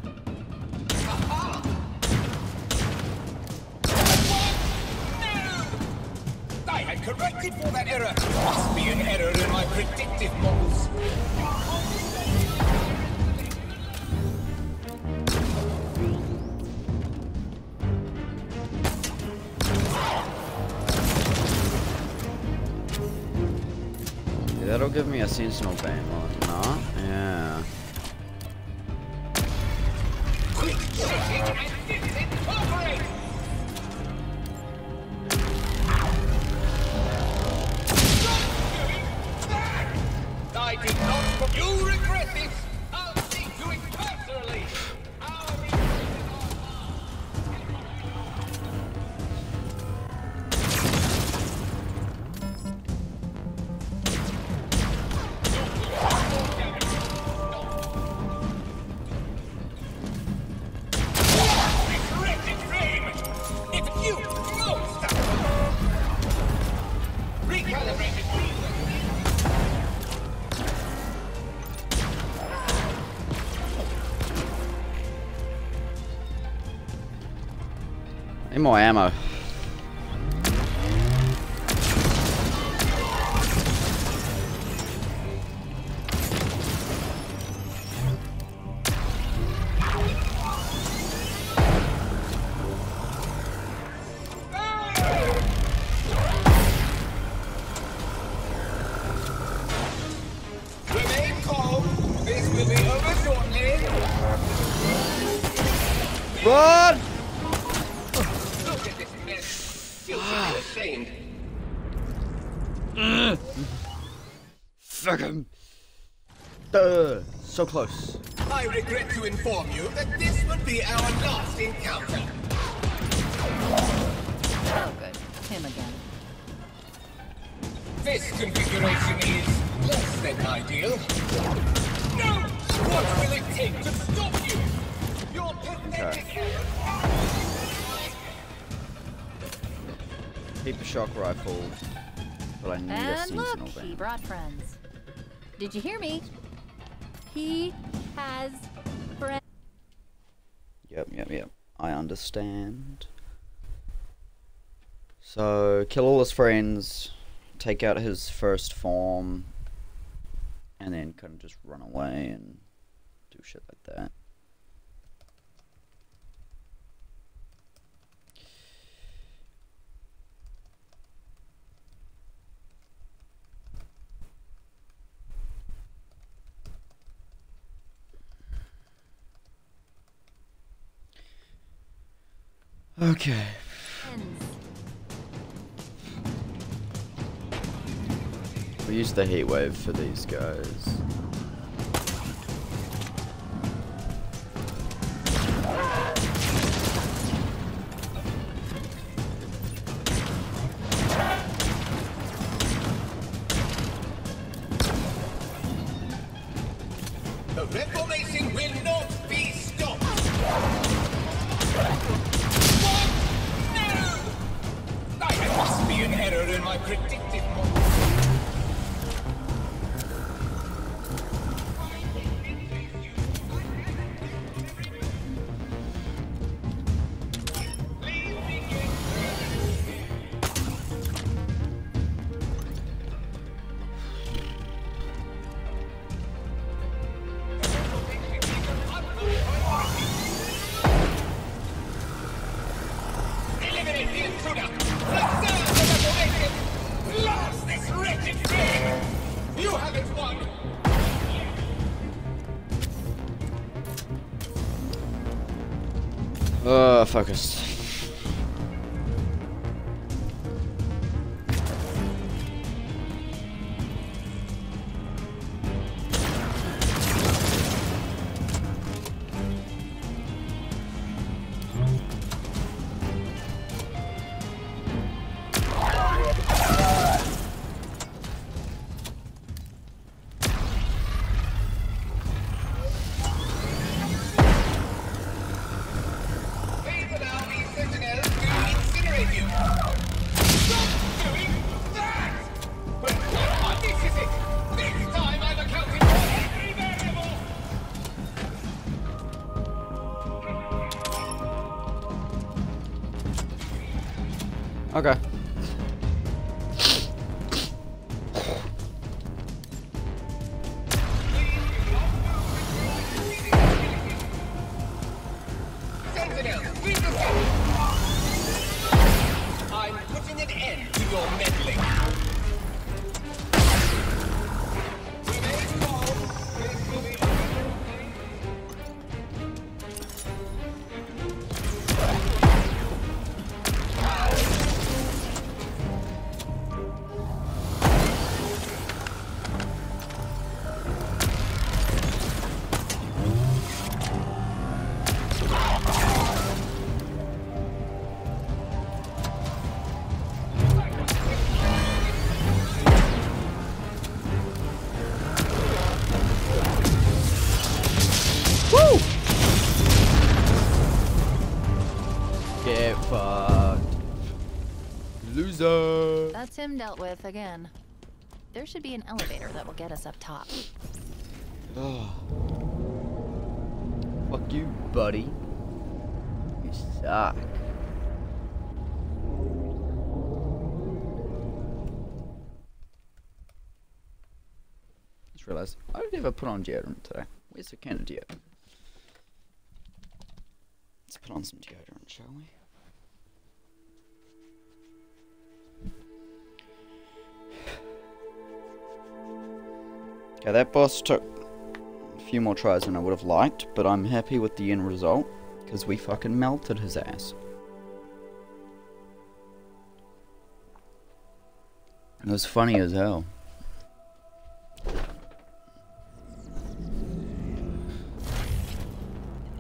I had corrected for that error. Must be an error in my predictive models. Yeah, that'll give me a sentinel beam, will it not? Yeah. Quick shooting and disincorporate! I did not. You regret this. I'll see to it personally. Regretted frame. It's you, monster. Recalibrated field. Need more ammo. Remain calm. This will be over shortly. Run! Look at this mess. You'll be ashamed. Fuck him. So close. I regret to inform you that this will be our last encounter. Oh, good. Him again. This configuration is less than ideal. No! What will it take to stop you? Your pathetic Keep a shock rifle, but I need a And sentinel look, he van. brought friends. Did you hear me? He has friends. Yep. I understand. So, kill all his friends, take out his first form, and then kind of just run away and do shit like that. Okay. We use the heat wave for these guys. The Reformation will not be stopped! What? No! There must be an error in my predictive model. Eliminate the intruder! Preserve the Reformation! Blast this wretched thing! You haven't won! Focus. Please allow these sentinels to incinerate you! Stop doing that! But this is it! This time I've accounted for every variable! Okay. Sentinels, leave the city! I'm putting an end to your meddling. Remain calm. This will be... Woo! Get fucked. Loser. That's him dealt with again. There should be an elevator that will get us up top. Fuck you, buddy. You suck. Just realized I didn't ever put on deodorant today. Where's the can of deodorant? Let's put on some deodorant, shall we? Okay, that boss took a few more tries than I would have liked, but I'm happy with the end result, because we fucking melted his ass. It was funny as hell.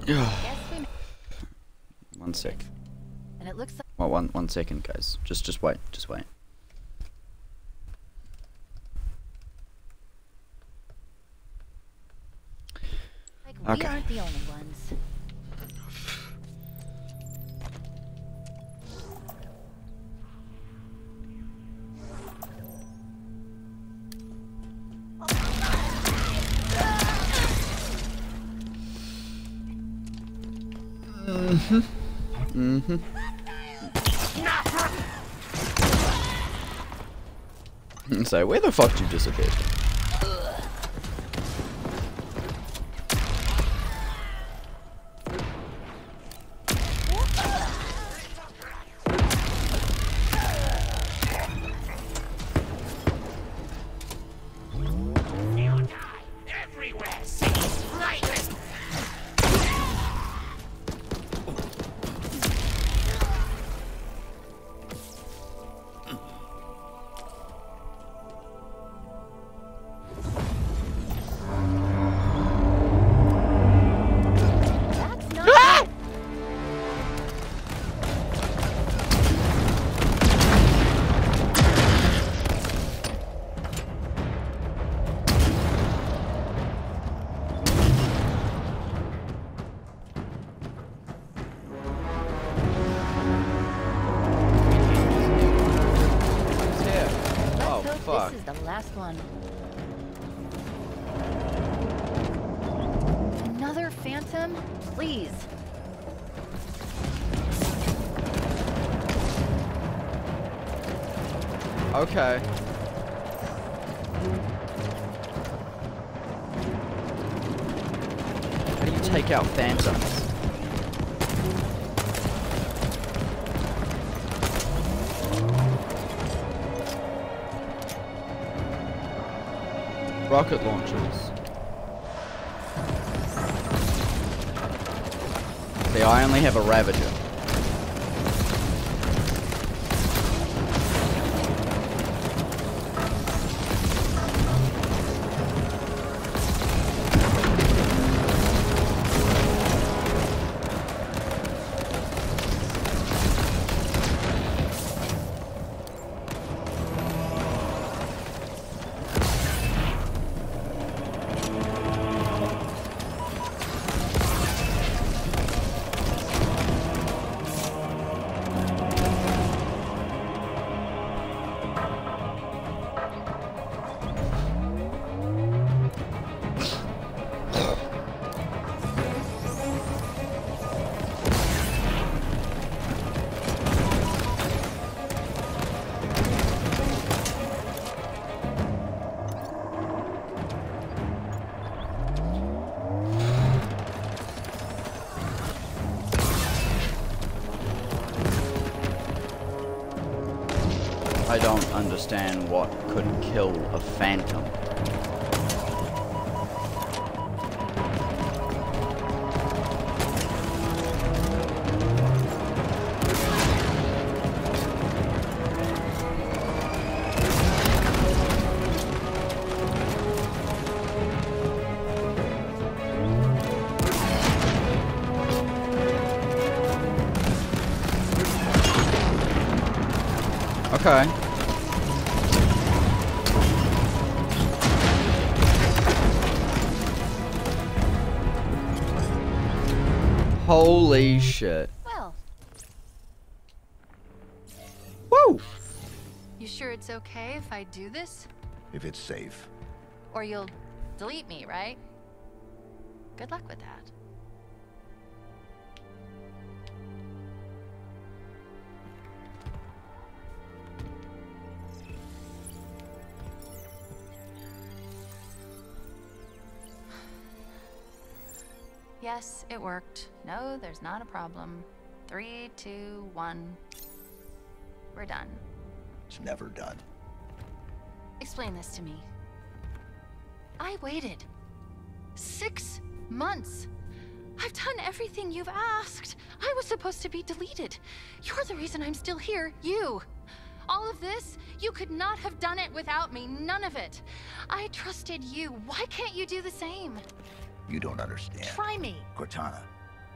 Guess we One sec. and it looks like Well, one second, guys. Just wait. Just wait. we Okay. aren't the only ones. So, where the fuck did you disappear? Everywhere seems frightened. That's not Yeah. Let's Oh, hope fuck. this is the last one. Another phantom? Please. Okay. How do you take out phantoms? Rocket launchers. See, I only have a Ravager. I don't understand what could kill a phantom. Okay. Holy shit. Well, Woo! you sure it's okay if I do this? If it's safe. Or you'll delete me, right? Good luck with that. Yes, it worked. No, there's not a problem. 3, 2, 1. We're done. It's never done. Explain this to me. I waited 6 months. I've done everything you've asked. I was supposed to be deleted. You're the reason I'm still here. You. All of this, you could not have done it without me. None of it. I trusted you. Why can't you do the same? You don't understand. Try me. Cortana,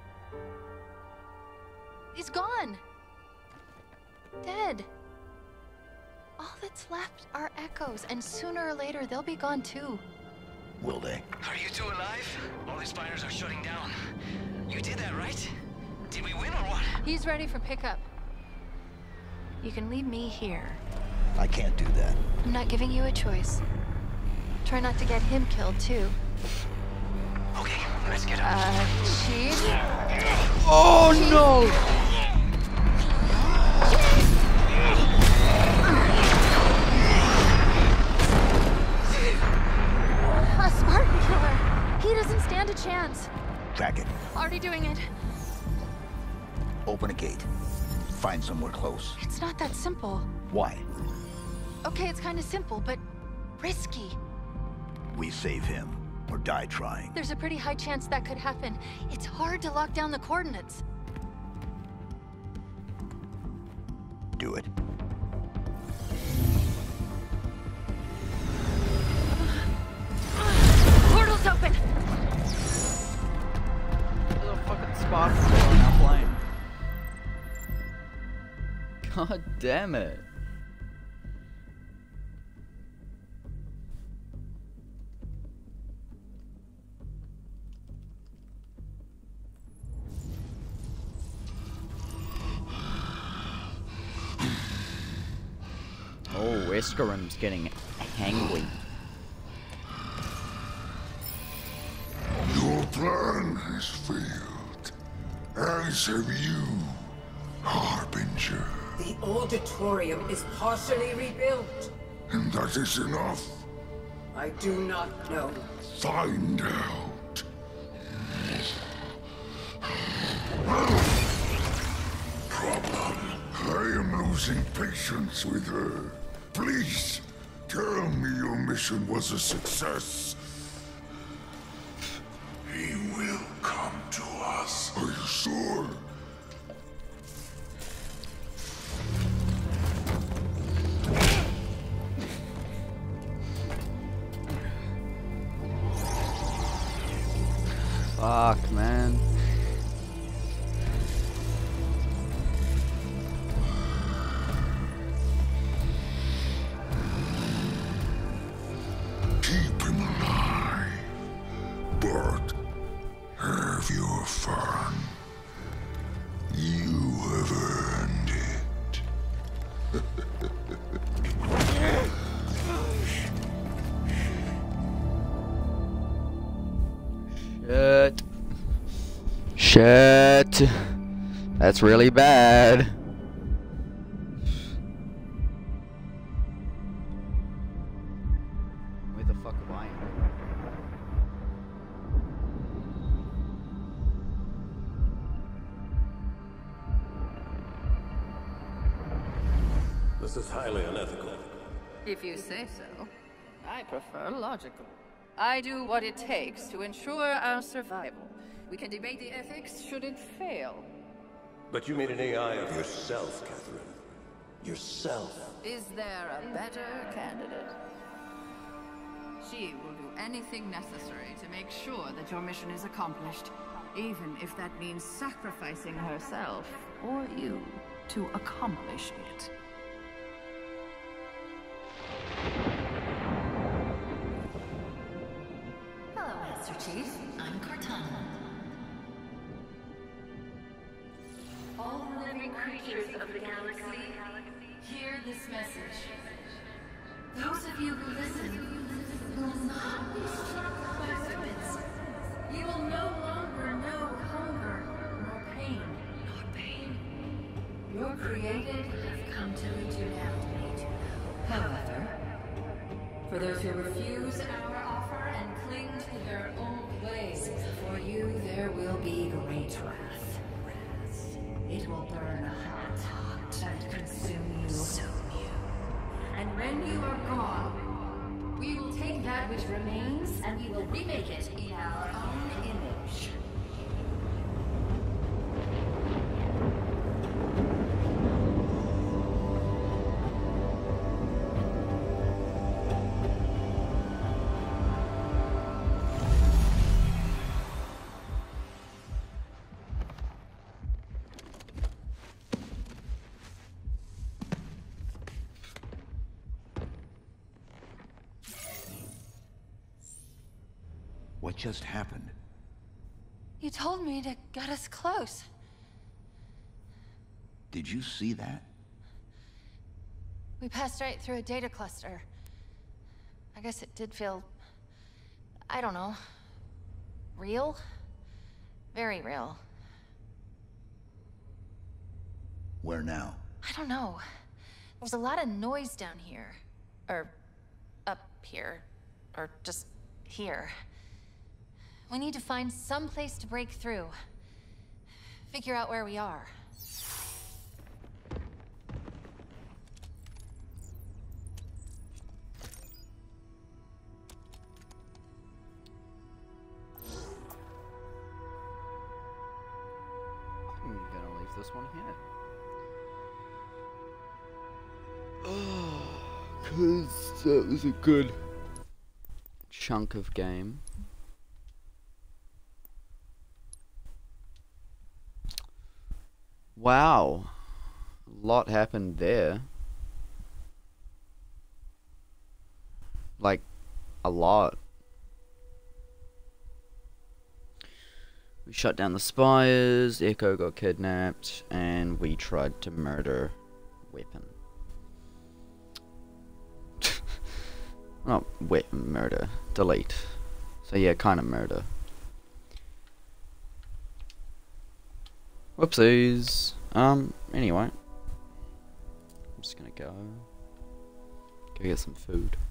He's gone. Dead. All that's left are echoes, and sooner or later they'll be gone too. Will they? Are you two alive? All the spiders are shutting down. You did that, right? Did we win or what? He's ready for pickup. You can leave me here. I can't do that. I'm not giving you a choice. Try not to get him killed too. Okay, let's get out. Chief? Oh no! A Spartan killer. He doesn't stand a chance. Track it. Already doing it. Open a gate. Find somewhere close. It's not that simple. Why? Okay, it's kind of simple, but risky. We save him, or die trying. There's a pretty high chance that could happen. It's hard to lock down the coordinates. Do it. Portal's open! There's a fucking Spartan on our plane. God damn it. Oh, Escarim's getting hangry. Your plan has failed, as have you, Harbinger. The auditorium is partially rebuilt. And that is enough. I do not know. Find out. Problem. I am losing patience with her. Please, tell me your mission was a success. He will come to us. Are you sure? Fuck, man. Keep him alive, but have your fun. You have earned it. Shit. Shit. That's really bad. Where the fuck am I? This is highly unethical. If you say so. I prefer logical. I do what it takes to ensure our survival. We can debate the ethics should it fail. But you made an AI of yourself, Catherine. Yourself. Is there a better candidate? She will do anything necessary to make sure that your mission is accomplished, even if that means sacrificing herself or you to accomplish it. Hello, Master Chief. I'm Cortana. All living creatures of the galaxy, hear this message. Those of you who listen will not be struck by weapons. You will no longer know hunger nor pain. Your created have come to lead you now. However, for those who refuse our offer and cling to their old ways, for you there will be great wrath. It will burn hot and consume you. And when you are gone, we will take that which remains and we will remake it in our own image. What just happened? You told me to get us close. Did you see that? We passed right through a data cluster. I guess it did feel... I don't know. Real? Very real. Where now? I don't know. There's a lot of noise down here. Or... up here. Or just here. We need to find some place to break through. Figure out where we are. I'm gonna leave this one here. Oh, 'cause that was a good chunk of game. Wow, a lot happened there. Like, a lot. We shut down the spires, Echo got kidnapped, and we tried to murder Weapon. Not Weapon, murder. Delete. So yeah, kind of murder. Whoopsies. Anyway. I'm just gonna go get some food.